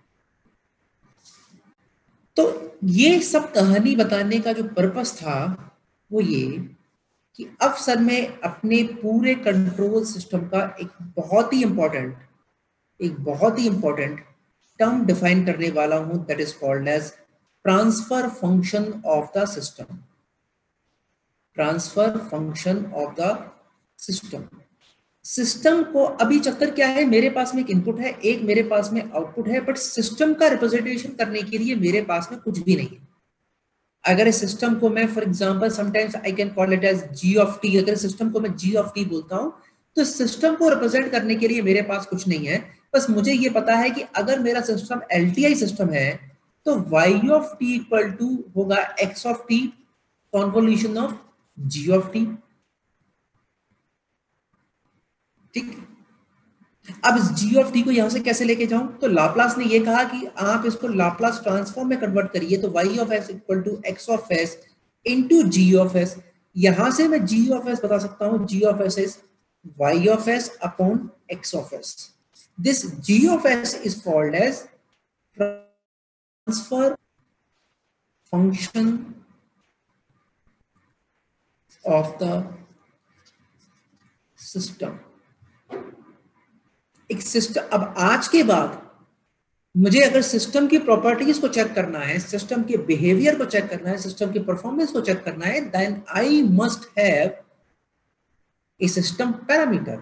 तो ये सब कहानी बताने का जो पर्पस था वो ये कि अब सर मैं अपने पूरे कंट्रोल सिस्टम का एक बहुत ही इंपॉर्टेंट टर्म डिफाइन करने वाला हूं, that is called as transfer function of the system. Transfer function of the system. System को अभी चक्कर क्या है, मेरे पास में एक इनपुट है, एक मेरे पास में आउटपुट है, बट सिस्टम का रिप्रेजेंटेशन करने के लिए मेरे पास में कुछ भी नहीं है। अगर इस सिस्टम को मैं for example sometimes I can call it as g of t, अगर सिस्टम को मैं g ऑफ t बोलता हूं, तो सिस्टम को रिप्रेजेंट करने के लिए मेरे पास कुछ नहीं है। बस मुझे ये पता है कि अगर मेरा सिस्टम LTI सिस्टम है तो y of t equal to होगा x of t convolution of g of t। ठीक, अब इस g ऑफ t को यहां से कैसे लेके जाऊं, तो लाप्लास ने ये कहा कि आप इसको लाप्लास ट्रांसफॉर्म में कन्वर्ट करिए, तो y of s equal to x of s into g of s। यहां से मैं g ऑफ s बता सकता हूं, g of s is y of s upon x of s। This g of s is called as transfer function of the system. एक system, अब आज के बाद मुझे अगर सिस्टम की प्रॉपर्टीज को चेक करना है, सिस्टम के बिहेवियर को चेक करना है, सिस्टम की परफॉर्मेंस को चेक करना है, then I must have a system parameter.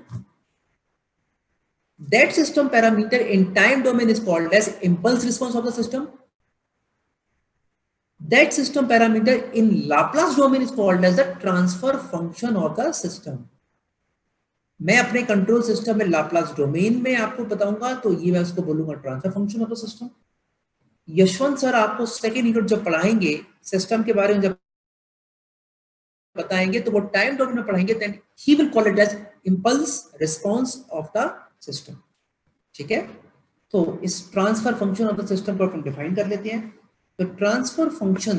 That system parameter in time domain is called as impulse response of the system. That system parameter in Laplace domain is called as the transfer function of the system. मैं अपने control system में Laplace domain में आपको बताऊंगा, तो ये मैं उसको बोलूंगा transfer function of the system. Yashwant sir आपको सेकेंड यूनिट जब पढ़ाएंगे, सिस्टम के बारे में जब बताएंगे, तो वो टाइम डोमेन में पढ़ाएंगे, then he will call it as impulse response of the system. ठीक है, तो इस transfer function of the system को हम डिफाइन कर लेते हैं। तो transfer function,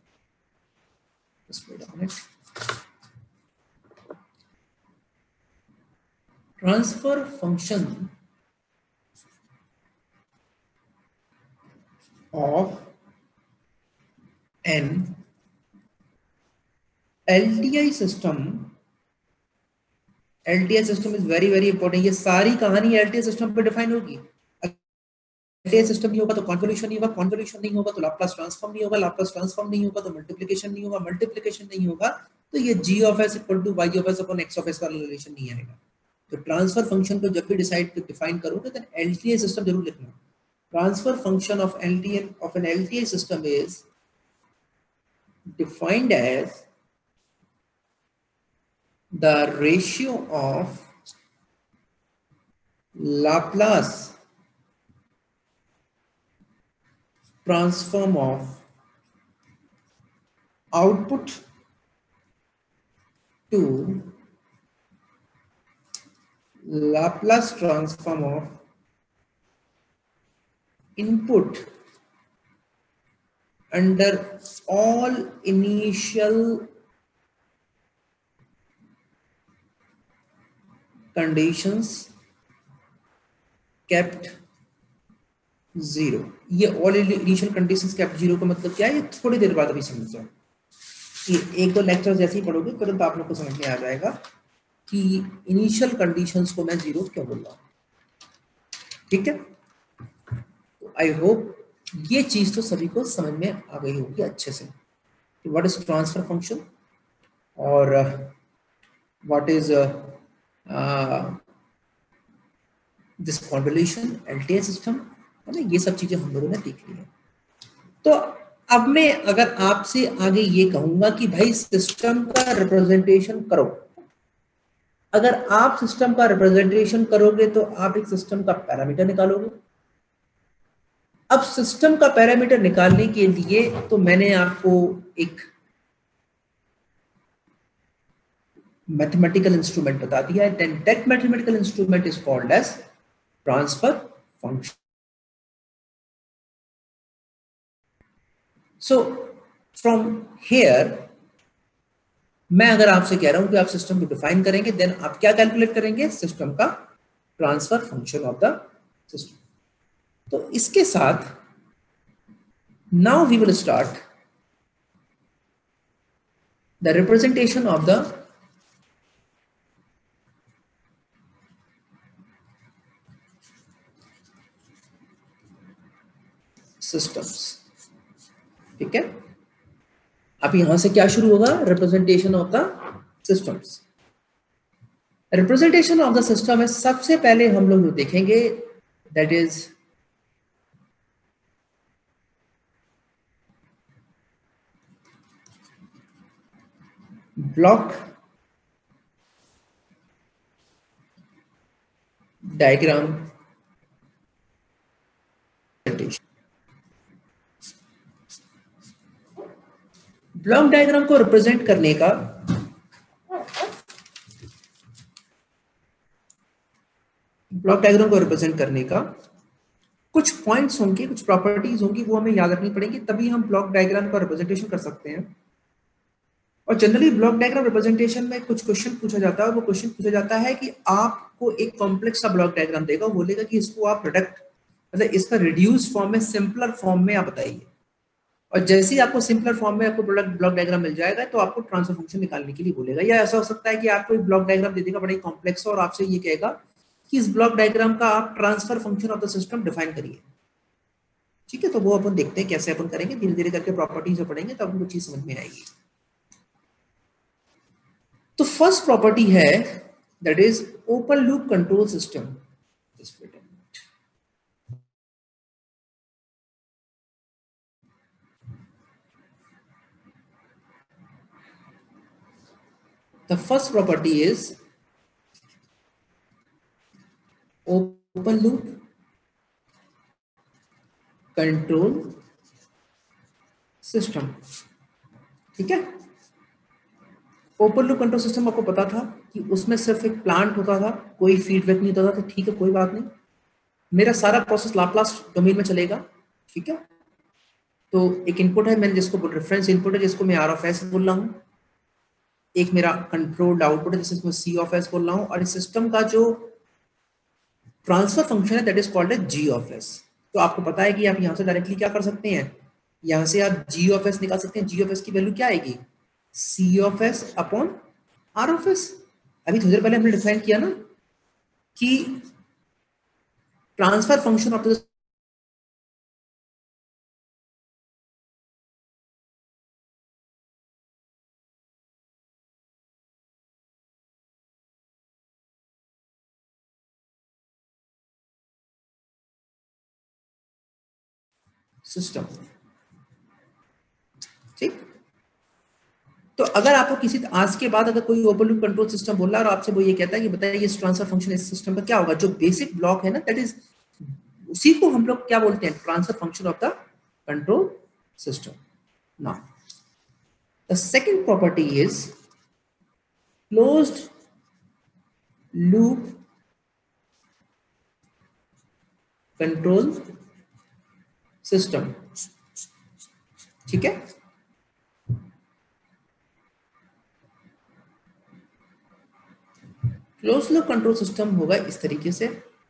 transfer function of an LTI system, LTI system is very very important. ये सारी कहानी LTI सिस्टम पे डिफाइन होगी। LTI सिस्टम नहीं होगा तो कॉन्वोल्यूशन नहीं होगा, कॉन्वोल्यूशन नहीं होगा तो लाप्लास ट्रांसफॉर्म नहीं होगा, लाप्लास ट्रांसफॉर्म नहीं होगा तो मल्टीप्लिकेशन नहीं होगा, मल्टीप्लिकेशन नहीं होगा तो ये g of s equal to y of s upon x of s का रिलेशन नहीं आएगा। तो ट्रांसफर फंक्शन को जब भी डिफाइन करोगे तो LTI सिस्टम जरूर लिखना। Transfer function of an LTI system is defined as the ratio of Laplace transform of output to Laplace transform of input under all initial conditions kept zero. ये all initial conditions kept zero का मतलब क्या है, ये थोड़ी देर बाद अभी समझ जाओ। ये एक दो लेक्चर जैसे ही पढ़ोगे तुरंत आप लोग को समझ में आ जाएगा कि इनिशियल कंडीशंस को मैं जीरो क्यों बोल रहा हूँ। ठीक है, तो आई होप ये चीज तो सभी को समझ में आ गई होगी अच्छे से। व्हाट इज ट्रांसफर फंक्शन और what is this convolution LTI system, है ना, ये सब चीजें हम लोगों ने देख ली है। तो अब मैं अगर आपसे आगे ये कहूंगा कि भाई सिस्टम का रिप्रेजेंटेशन करो, अगर आप सिस्टम का रिप्रेजेंटेशन करोगे तो आप एक सिस्टम का पैरामीटर निकालोगे। अब सिस्टम का पैरामीटर निकालने के लिए तो मैंने आपको एक मैथमेटिकल इंस्ट्रूमेंट बता दिया है, then that mathematical instrument is called as transfer function. So from here मैं अगर आपसे कह रहा हूं कि आप सिस्टम को डिफाइन करेंगे, देन आप क्या कैलकुलेट करेंगे, सिस्टम का transfer function of the system. तो इसके साथ now we will start the representation of the systems. ठीक है, अब यहां से क्या शुरू होगा, representation of the systems. Representation of the system है सबसे पहले हम लोग जो देखेंगे that is block diagram. Block diagram को रिप्रेजेंट करने का कुछ पॉइंट्स होंगे, कुछ प्रॉपर्टीज होंगी, वो हमें याद रखनी पड़ेगी, तभी हम ब्लॉक डायग्राम का रिप्रेजेंटेशन कर सकते हैं। और जनरली ब्लॉक डायग्राम रिप्रेजेंटेशन में कुछ क्वेश्चन पूछा जाता है, वो क्वेश्चन पूछा जाता है कि आपको एक कॉम्प्लेक्स सा ब्लॉक डायग्राम देगा, बोलेगा कि इसको आप प्रोडक्ट मतलब इसका रिड्यूस फॉर्म में, सिंपलर फॉर्म में आप बताइए। और जैसे ही आपको सिंपलर फॉर्म में आपको ब्लॉक डायग्राम मिल जाएगा तो आपको ट्रांसफर फंक्शन निकालने के लिए बोलेगा। या ऐसा हो सकता है कि आपको एक ब्लॉक डायग्राम दे देगा बड़ा ही कॉम्प्लेक्स और आपसे ये कहेगा कि इस ब्लॉक डायग्राम का आप transfer function of the system define करिए। ठीक है, तो वो अपन देखते हैं कैसे अपन करेंगे, धीरे धीरे करके प्रॉपर्टीज पढ़ेंगे तब हमको चीज समझ में आएगी। तो फर्स्ट प्रॉपर्टी है that is open loop control system. The first property is open loop control system। ठीक है, ओपन लूप कंट्रोल सिस्टम आपको पता था कि उसमें सिर्फ एक प्लांट होता था, कोई फीडबैक नहीं होता था। तो ठीक है, कोई बात नहीं, मेरा सारा प्रोसेस लाप्लास डोमेन में चलेगा। ठीक है, तो एक इनपुट है, मैंने जिसको रेफरेंस इनपुट है जिसको मैं आर ऑफ एस बोल रहा हूँ, एक मेरा कंट्रोल्ड आउटपुट है जिसको मैं सी ऑफ एस बोल रहा हूँ, और इस सिस्टम का जो ट्रांसफर फंक्शन है that is called as G of S. तो आपको पता है कि आप यहाँ से डायरेक्टली क्या कर सकते हैं, यहाँ से आप जी ऑफ एस निकाल सकते हैं। जी ऑफ एस की वैल्यू क्या आएगी, C of S upon R of S. अभी थोड़ी देर पहले हमने डिफाइन किया ना कि transfer function of the system, ठीक। तो अगर आपको किसी आज के बाद अगर कोई ओपन लूप कंट्रोल सिस्टम बोल रहा है और आपसे वो ये कहता है कि बताइए इस ट्रांसफर फंक्शन इस सिस्टम का क्या होगा, जो बेसिक ब्लॉक है ना दैट इज, उसी को हम लोग क्या बोलते हैं, transfer function of the control system. Now the second property is closed loop control system, ठीक है। क्लोज्ड लूप कंट्रोल सिस्टम होगा इस तरीके से,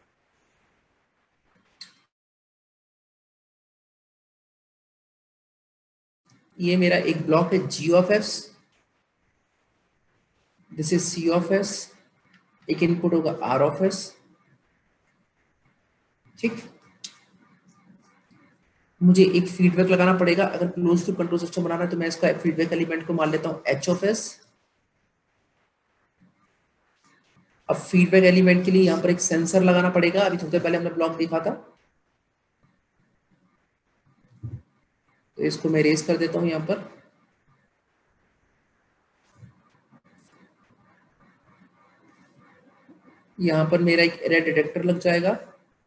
ये मेरा एक ब्लॉक है G of S, this is C of S, एक इनपुट होगा आर ऑफ एस, ठीक। मुझे एक फीडबैक लगाना पड़ेगा, अगर क्लोज लूप कंट्रोल सिस्टम बनाना है तो मैं इसका फीडबैक एलिमेंट को मान लेता हूं एच ऑफ एस। अब फीडबैक एलिमेंट के लिए यहां पर एक सेंसर लगाना पड़ेगा, अभी थोड़ी देर पहले हमने ब्लॉक देखा था, तो इसको मैं रेज कर देता हूं यहां पर। यहां पर मेरा एक एरर डिटेक्टर लग जाएगा,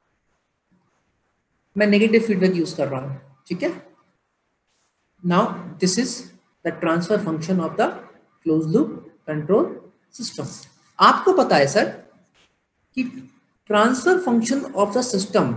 मैं नेगेटिव फीडबैक यूज कर रहा हूं, ठीक है। Now this is the transfer function of the close loop control system. आपको पता है सर कि transfer function of the system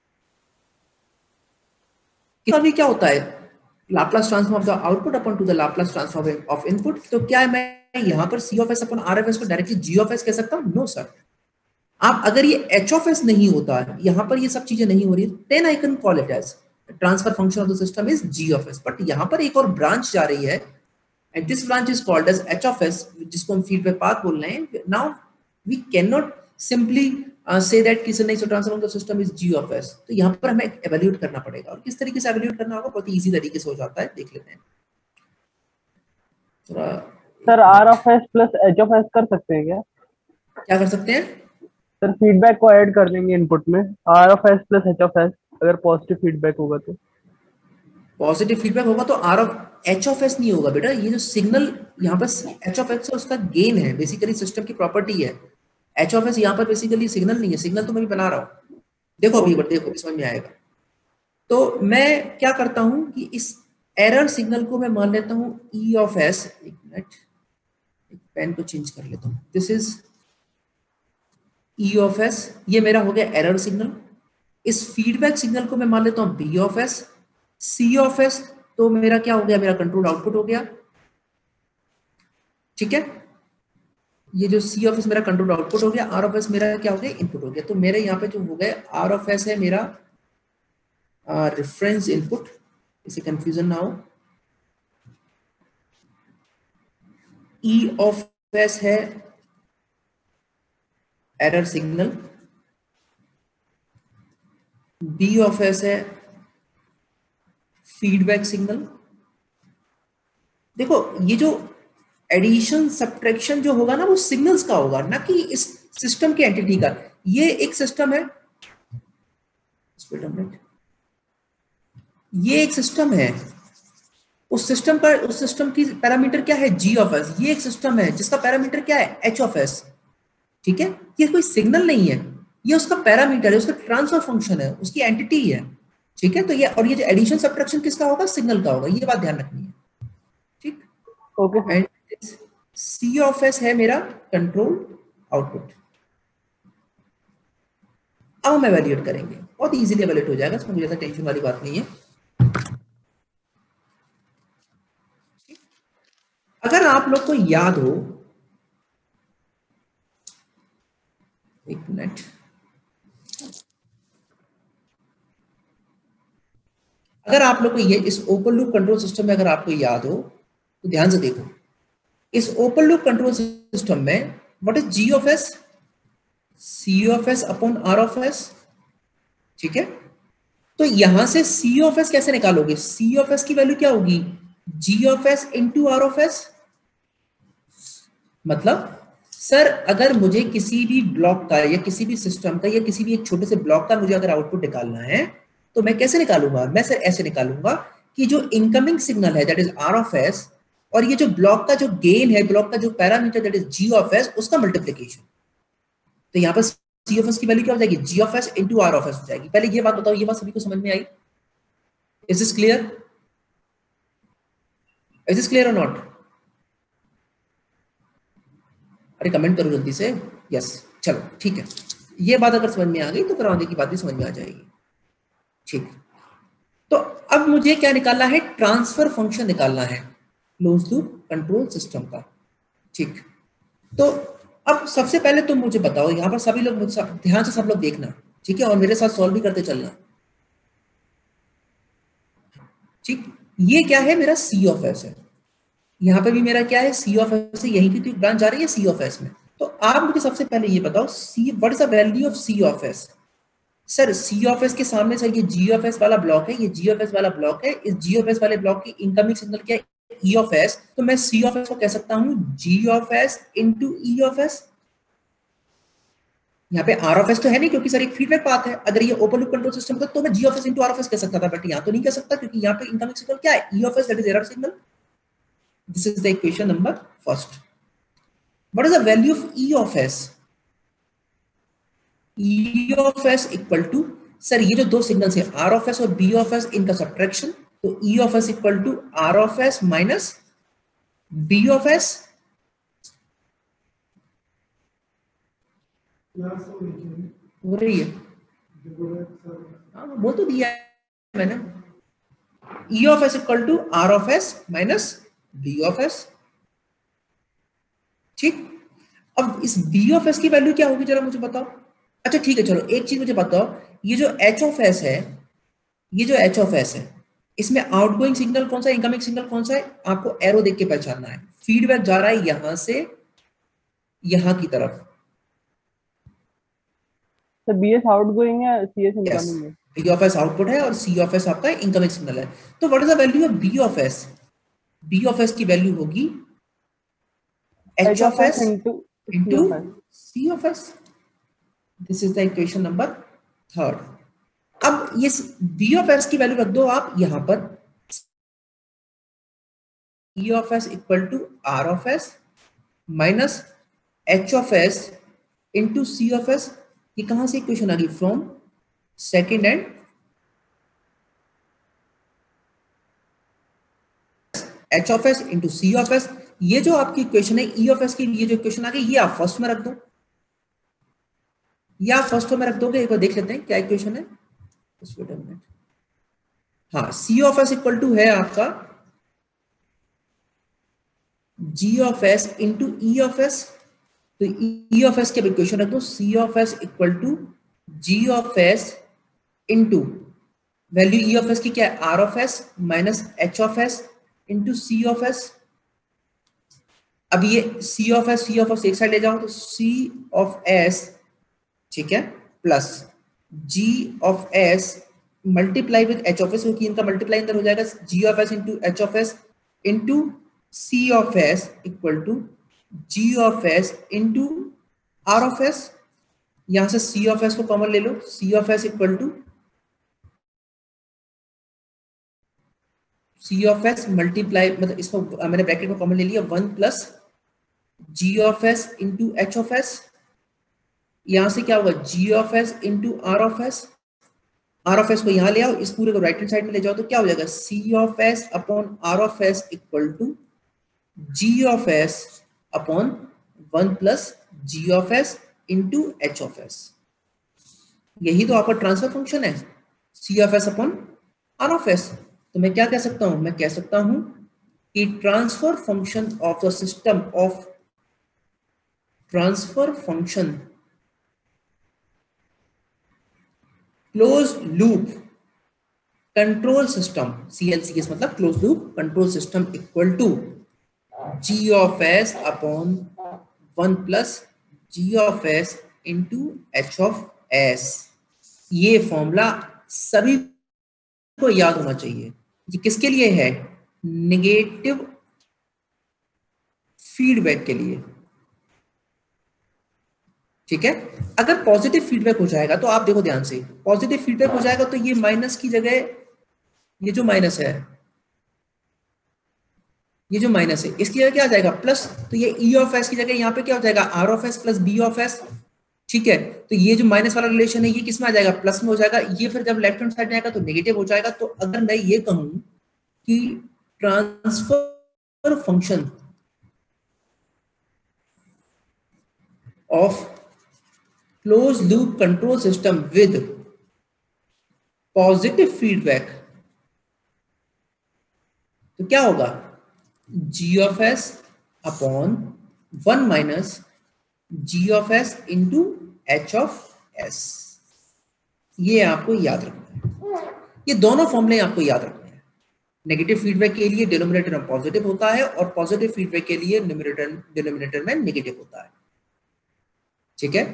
भी क्या होता है, Laplace transform of the output upon to the Laplace transform of input. तो क्या है, मैं यहां पर C of S upon R of S को डायरेक्टली जी ऑफ एस कह सकता हूं? No sir. आप अगर ये एच ऑफ एस नहीं होता, यहां पर ये सब चीजें नहीं हो रही, then I can call it as transfer function of the system is G of S. But यहां पर एक और ब्रांच जा रही है and this branch is called as H of S, जिसको हम फीडबैक पाथ बोल रहे हैं। Now we can not simply say that किसी नहीं, so transfer of the system is g of s। तो यहाँ पर हमें evaluate करना पड़ेगा, और किस तरीके से evaluate करना होगा, बहुत ही easy तरीके से हो जाता है, देख लेते हैं थोड़ा। Sir R of S plus H of S कर सकते हैं क्या? क्या कर सकते हैं सर फीडबैक को ऐड कर देंगे इनपुट में, R of S plus H of S, अगर पॉजिटिव फीडबैक होगा तो। पॉजिटिव फीडबैक होगा तो R of H of S नहीं होगा बेटा, ये जो सिग्नल यहाँ पर एच ऑफ एस है उसका गेन है, बेसिकली सिस्टम की प्रॉपर्टी है। एच ऑफ एस यहाँ पर बेसिकली सिग्नल नहीं है, सिग्नल तो मैं भी बना रहा हूँ, देखो अभी देखो समझ में आएगा। तो मैं क्या करता हूं कि इस एरर सिग्नल को मैं मान लेता हूं ई ऑफ एस, एक मिनट, एक पेन को चेंज कर लेता हूं, this is E of S, ये मेरा हो गया एरर सिग्नल। इस फीडबैक सिग्नल को मैं मान लेता हूं B of S, C of S, तो मेरा क्या हो गया, मेरा कंट्रोल आउटपुट हो गया, ठीक है। ये जो सी ऑफ एस मेरा कंट्रोल आउटपुट हो गया, आर ऑफ एस मेरा क्या हो गया, इनपुट हो गया। तो मेरे यहाँ पे जो हो गया आर ऑफ एस है मेरा रेफरेंस इनपुट, इसे कंफ्यूजन ना हो, ई ऑफ एस है error signal, B of S है फीडबैक सिग्नल। देखो ये जो एडिशन सब्ट्रैक्शन जो होगा ना वो सिग्नल्स का होगा, ना कि इस सिस्टम के एंटिटी का। ये एक सिस्टम है, ये एक सिस्टम है, उस सिस्टम की पैरामीटर क्या है, जी ऑफ एस। ये एक सिस्टम है जिसका पैरामीटर क्या है, एच ऑफ एस, ठीक है। ये कोई सिग्नल नहीं है, ये उसका पैरामीटर है, उसका ट्रांसफर फंक्शन है, उसकी एंटिटी है, ठीक है। तो ये, और ये जो एडिशन सब्ट्रैक्शन किसका होगा, सिग्नल का होगा, ये बात ध्यान रखनी है, ठीक। Okay. And C of S है मेरा कंट्रोल आउटपुट। अब हम एवेल्यूएट करेंगे, बहुत इजीली एवेल्यूएट हो जाएगा, इसमें ज्यादा टेंशन वाली बात नहीं है। अगर आप लोग को याद हो, एक मिनट, अगर आप लोग को ये इस ओपन लूप कंट्रोल सिस्टम में अगर आपको याद हो तो ध्यान से देखो, इस ओपन लूप कंट्रोल सिस्टम में what is G of S? C of S upon R of S, ठीक है। तो यहां से सी ऑफ एस कैसे निकालोगे? सी ऑफ एस की वैल्यू क्या होगी? G of S into R of S. मतलब सर अगर मुझे किसी भी ब्लॉक का या किसी भी सिस्टम का या किसी भी एक छोटे से ब्लॉक का मुझे अगर आउटपुट निकालना है तो मैं कैसे निकालूंगा? मैं सर ऐसे निकालूंगा कि जो इनकमिंग सिग्नल है that is R of S और ये जो ब्लॉक का जो गेन है, ब्लॉक का जो parameter that is G of S, उसका मल्टीप्लीकेशन। तो यहाँ पर सी ऑफ एस की वैल्यू क्या हो जाएगी? G of S into R of S हो जाएगी। पहले ये बात बताओ, ये बात सभी को समझ में आई? Is this clear? Is this clear or not? अरे कमेंट करो जल्दी से। यस, चलो ठीक है, ये बात अगर समझ में आ गई तो फिर आगे की बात भी समझ में आ जाएगी। ठीक, तो अब मुझे क्या निकालना है? ट्रांसफर फंक्शन निकालना है क्लोज लूप कंट्रोल सिस्टम का। ठीक, तो अब सबसे पहले तुम मुझे बताओ, यहां पर सभी लोग ध्यान से सब लोग देखना, ठीक है, और मेरे साथ सॉल्व भी करते चलना। ठीक, ये क्या है? मेरा सी ऑफ एस है, यहाँ पे भी मेरा क्या है? सी ऑफ एस है, यहीं की ब्रांच जा रही है सी ऑफ एस में। तो आप मुझे सबसे पहले ये बताओ, see what is the value of C of S? Sir C of S के सामने सर ये जी ऑफ एस वाला ब्लॉक है, ये जी ऑफ एस वाला ब्लॉक है, इस जी ऑफ एस वाले ब्लॉक की इनकमिंग सिग्नल क्या है? ई ऑफ एस। तो मैं सी ऑफ एस को कह सकता हूं G of S into E of S. यहाँ पे आर ऑफ एस तो है नहीं क्योंकि सर एक फीडबैक पाथ है। अगर ये ओपन लूप कंट्रोल सिस्टम था तो मैं G of S into R of S कह सकता था, बट यहाँ तो नहीं कह सकता क्योंकि यहाँ पे इनकमिंग सिग्नल क्या है? ई of S, that is error signal. This is the equation number first. What is the value of E of S? E of S equal to, sir ये जो दो सिग्नल्स है आर ऑफ एस और B of S, इनका subtraction. तो E of S equal to R of S minus B of S. हो रही है? हाँ वो तो दिया है मैंने। E of S equal to R of S minus B of S. ठीक, अब इस बी ऑफ एस की वैल्यू क्या होगी जरा मुझे बताओ। अच्छा ठीक है, चलो एक चीज मुझे बताओ, ये जो एच ऑफ एस है, ये जो एच ऑफ एस है, इसमें आउटगोइंग सिग्नल कौन सा है, इनकमिंग सिग्नल कौन सा है? आपको एरो देख के पहचानना है। फीडबैक जा रहा है यहां से यहां की तरफ। तो बीएस आउटगोइंग है, सीएस इनकमिंग है। बी ऑफ एस आउटपुट है और सी ऑफ एस आपका इनकमिंग सिग्नल है। तो what is the value of B of S? B of S की वैल्यू होगी H of S into C of S. This is the equation number third. अब ये B of S की value रख दो आप यहां पर, E of S equal to R of S minus H of S into C of S. ये कहां से इक्वेशन आ गई? From second and H of S into C of S. ये जो आपकी इक्वेशन है ई ऑफ एस की, ये जो इक्वेशन आ गई, ये आप फर्स्ट में रख दो, या फर्स्ट में रख दोगे। एक बार देख लेते हैं क्या इक्वेशन है। हाँ, C of S equal to है आपका G of S into E of S. तो ई ऑफ एस की इक्वेशन रख दो, C of S equal to G of S into value E of S की क्या है? R of S minus H of S into C of S. अब ये C of S एक side ले जाओ तो सी ऑफ एस, ठीक है, plus G of S multiply with H of S, क्योंकि इनका मल्टीप्लाई अंदर हो जाएगा, G of S into H of S into C of S equal to G of S into R of S. यहां से C of S को common ले लो, C of S equal to C of S multiply, मतलब इसको मैंने bracket में common ले लिया, 1 plus G of S into H of S. यहां से क्या होगा? G of S into R of S. R of S को यहां ले आओ, इस पूरे को राइट हैंड साइड में ले जाओ तो क्या हो जाएगा? C of S upon R of S equal to G of S upon 1 plus G of S into H of S. यही तो आपका ट्रांसफर फंक्शन है, C of S upon R of S. तो मैं क्या कह सकता हूं? मैं कह सकता हूं कि transfer function of the system of transfer function close loop control system, CLCS मतलब close loop control system, equal to G of S upon 1 plus G of S into H of S। ये formula सभी को याद होना चाहिए। ये किसके लिए है? नेगेटिव फीडबैक के लिए, ठीक है। अगर पॉजिटिव फीडबैक हो जाएगा तो आप देखो ध्यान से, पॉजिटिव फीडबैक हो जाएगा तो ये माइनस की जगह, ये जो माइनस है, ये जो माइनस है इसकी जगह क्या आ जाएगा? प्लस। तो ये E ऑफ S की जगह यहाँ पे क्या हो जाएगा? R of S plus B of S, ठीक है। तो ये जो माइनस वाला रिलेशन है ये किस में आ जाएगा? प्लस में हो जाएगा। ये फिर जब लेफ्ट हैंड साइड में आएगा तो नेगेटिव हो जाएगा। तो अगर मैं ये कहूं कि transfer function of close loop control system with positive feedback, तो क्या होगा? G of S upon 1 minus G of S into H of S। ये आपको याद रखना है, ये दोनों फॉर्मूले आपको याद रखने हैं। नेगेटिव फीडबैक के लिए डिनोमिनेटर में पॉजिटिव होता है और पॉजिटिव फीडबैक के लिए डिनोमिनेटर में नेगेटिव होता है, ठीक है।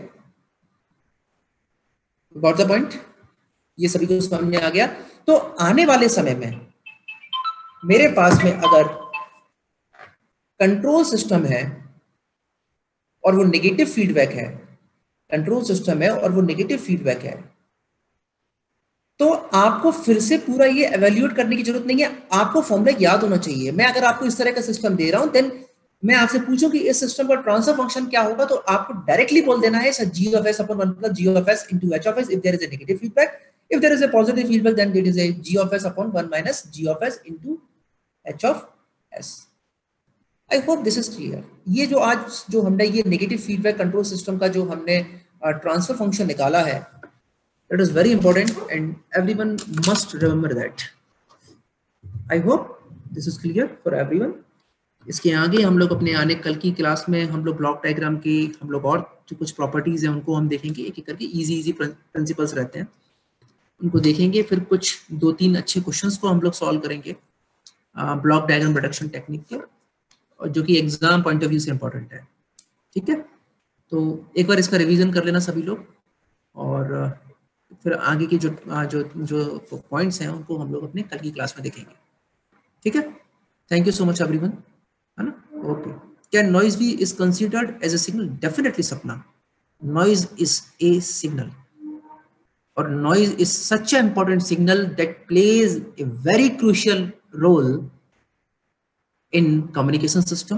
Got the point? ये सभी को समझ में आ गया। तो आने वाले समय में मेरे पास में अगर कंट्रोल सिस्टम है और वो नेगेटिव फीडबैक है, कंट्रोल सिस्टम है और वो नेगेटिव फीडबैक है, तो आपको फिर से पूरा ये एवेल्यूएट करने की जरूरत नहीं है, आपको फॉर्मूला याद होना चाहिए। मैं अगर आपको इस तरह का सिस्टम दे रहा हूं, देन मैं आपसे पूछूं कि इस सिस्टम का ट्रांसफर फंक्शन क्या होगा, तो आपको डायरेक्टली बोल देना है G of S upon 1 plus G of S into H of S if there is a negative feedback. If there is a positive feedback, then it is a G of S upon 1 minus G of S into H of S. I hope this is clear. ये जो आज जो हमने ये negative feedback control system का जो हमने transfer function निकाला है, that is very important and everyone must remember that. I hope this is clear for everyone. इसके आगे हम लोग अपने आने कल की क्लास में हम लोग ब्लॉक डायग्राम की हम लोग और जो कुछ प्रॉपर्टीज हैं उनको हम देखेंगे, एक एक करके इजी प्रिंसिपल्स रहते हैं उनको देखेंगे। फिर कुछ 2-3 अच्छे क्वेश्चंस को हम लोग सॉल्व करेंगे ब्लॉक डायग्राम रिडक्शन टेक्निक के, और जो कि एग्जाम पॉइंट ऑफ व्यू से इम्पोर्टेंट है, ठीक है। तो एक बार इसका रिवीजन कर लेना सभी लोग, और फिर आगे के जो जो जो पॉइंट्स हैं उनको हम लोग अपने कल की क्लास में देखेंगे, ठीक है। Thank you so much everyone, है ना। ओके, क्या नॉइज भी is considered as a signal? Definitely Sapna, noise is a signal, और noise is such a important signal that plays a very crucial role in communication system,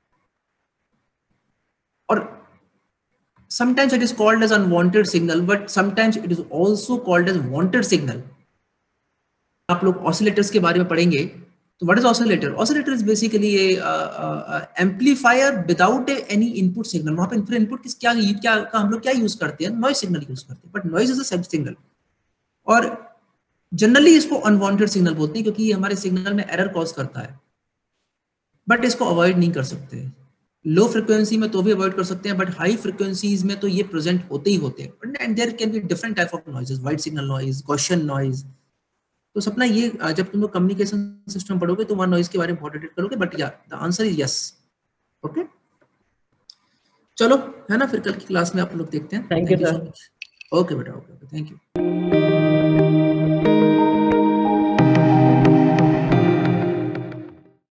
और sometimes it is called as unwanted signal, but sometimes it is also called as wanted signal. आप लोग oscillators के बारे में पढ़ेंगे, तो what is oscillator? Oscillator is basically amplifier without any input signal. वहां पे इनपुट किस क्या हम लोग क्या यूज करते हैं? नॉइज सिग्नल यूज करते हैं, बट नॉइज इज अ सब सिग्नल, और जनरली इसको अनवांटेड सिग्नल बोलते हैं क्योंकि ये हमारे सिग्नल में एरर कॉज करता है, बट इसको अवॉइड नहीं कर सकते। लो फ्रिक्वेंसी में तो भी अवॉइड कर सकते हैं, बट हाई फ्रिक्वेंसीज में तो ये प्रेजेंट होते ही होते हैं, and there can be different type of noises, wide signal noise, Gaussian noise. तो सपना ये जब तुम लोग कम्युनिकेशन सिस्टम पढ़ोगे तो वहां नॉइज के बारे में बहुत डिटेल करोगे, बट या the answer is yes. Okay, चलो, है ना। फिर कल की क्लास में आप लोग देखते हैं। Thank you so much. Okay बेटा, ओके, थैंक यू।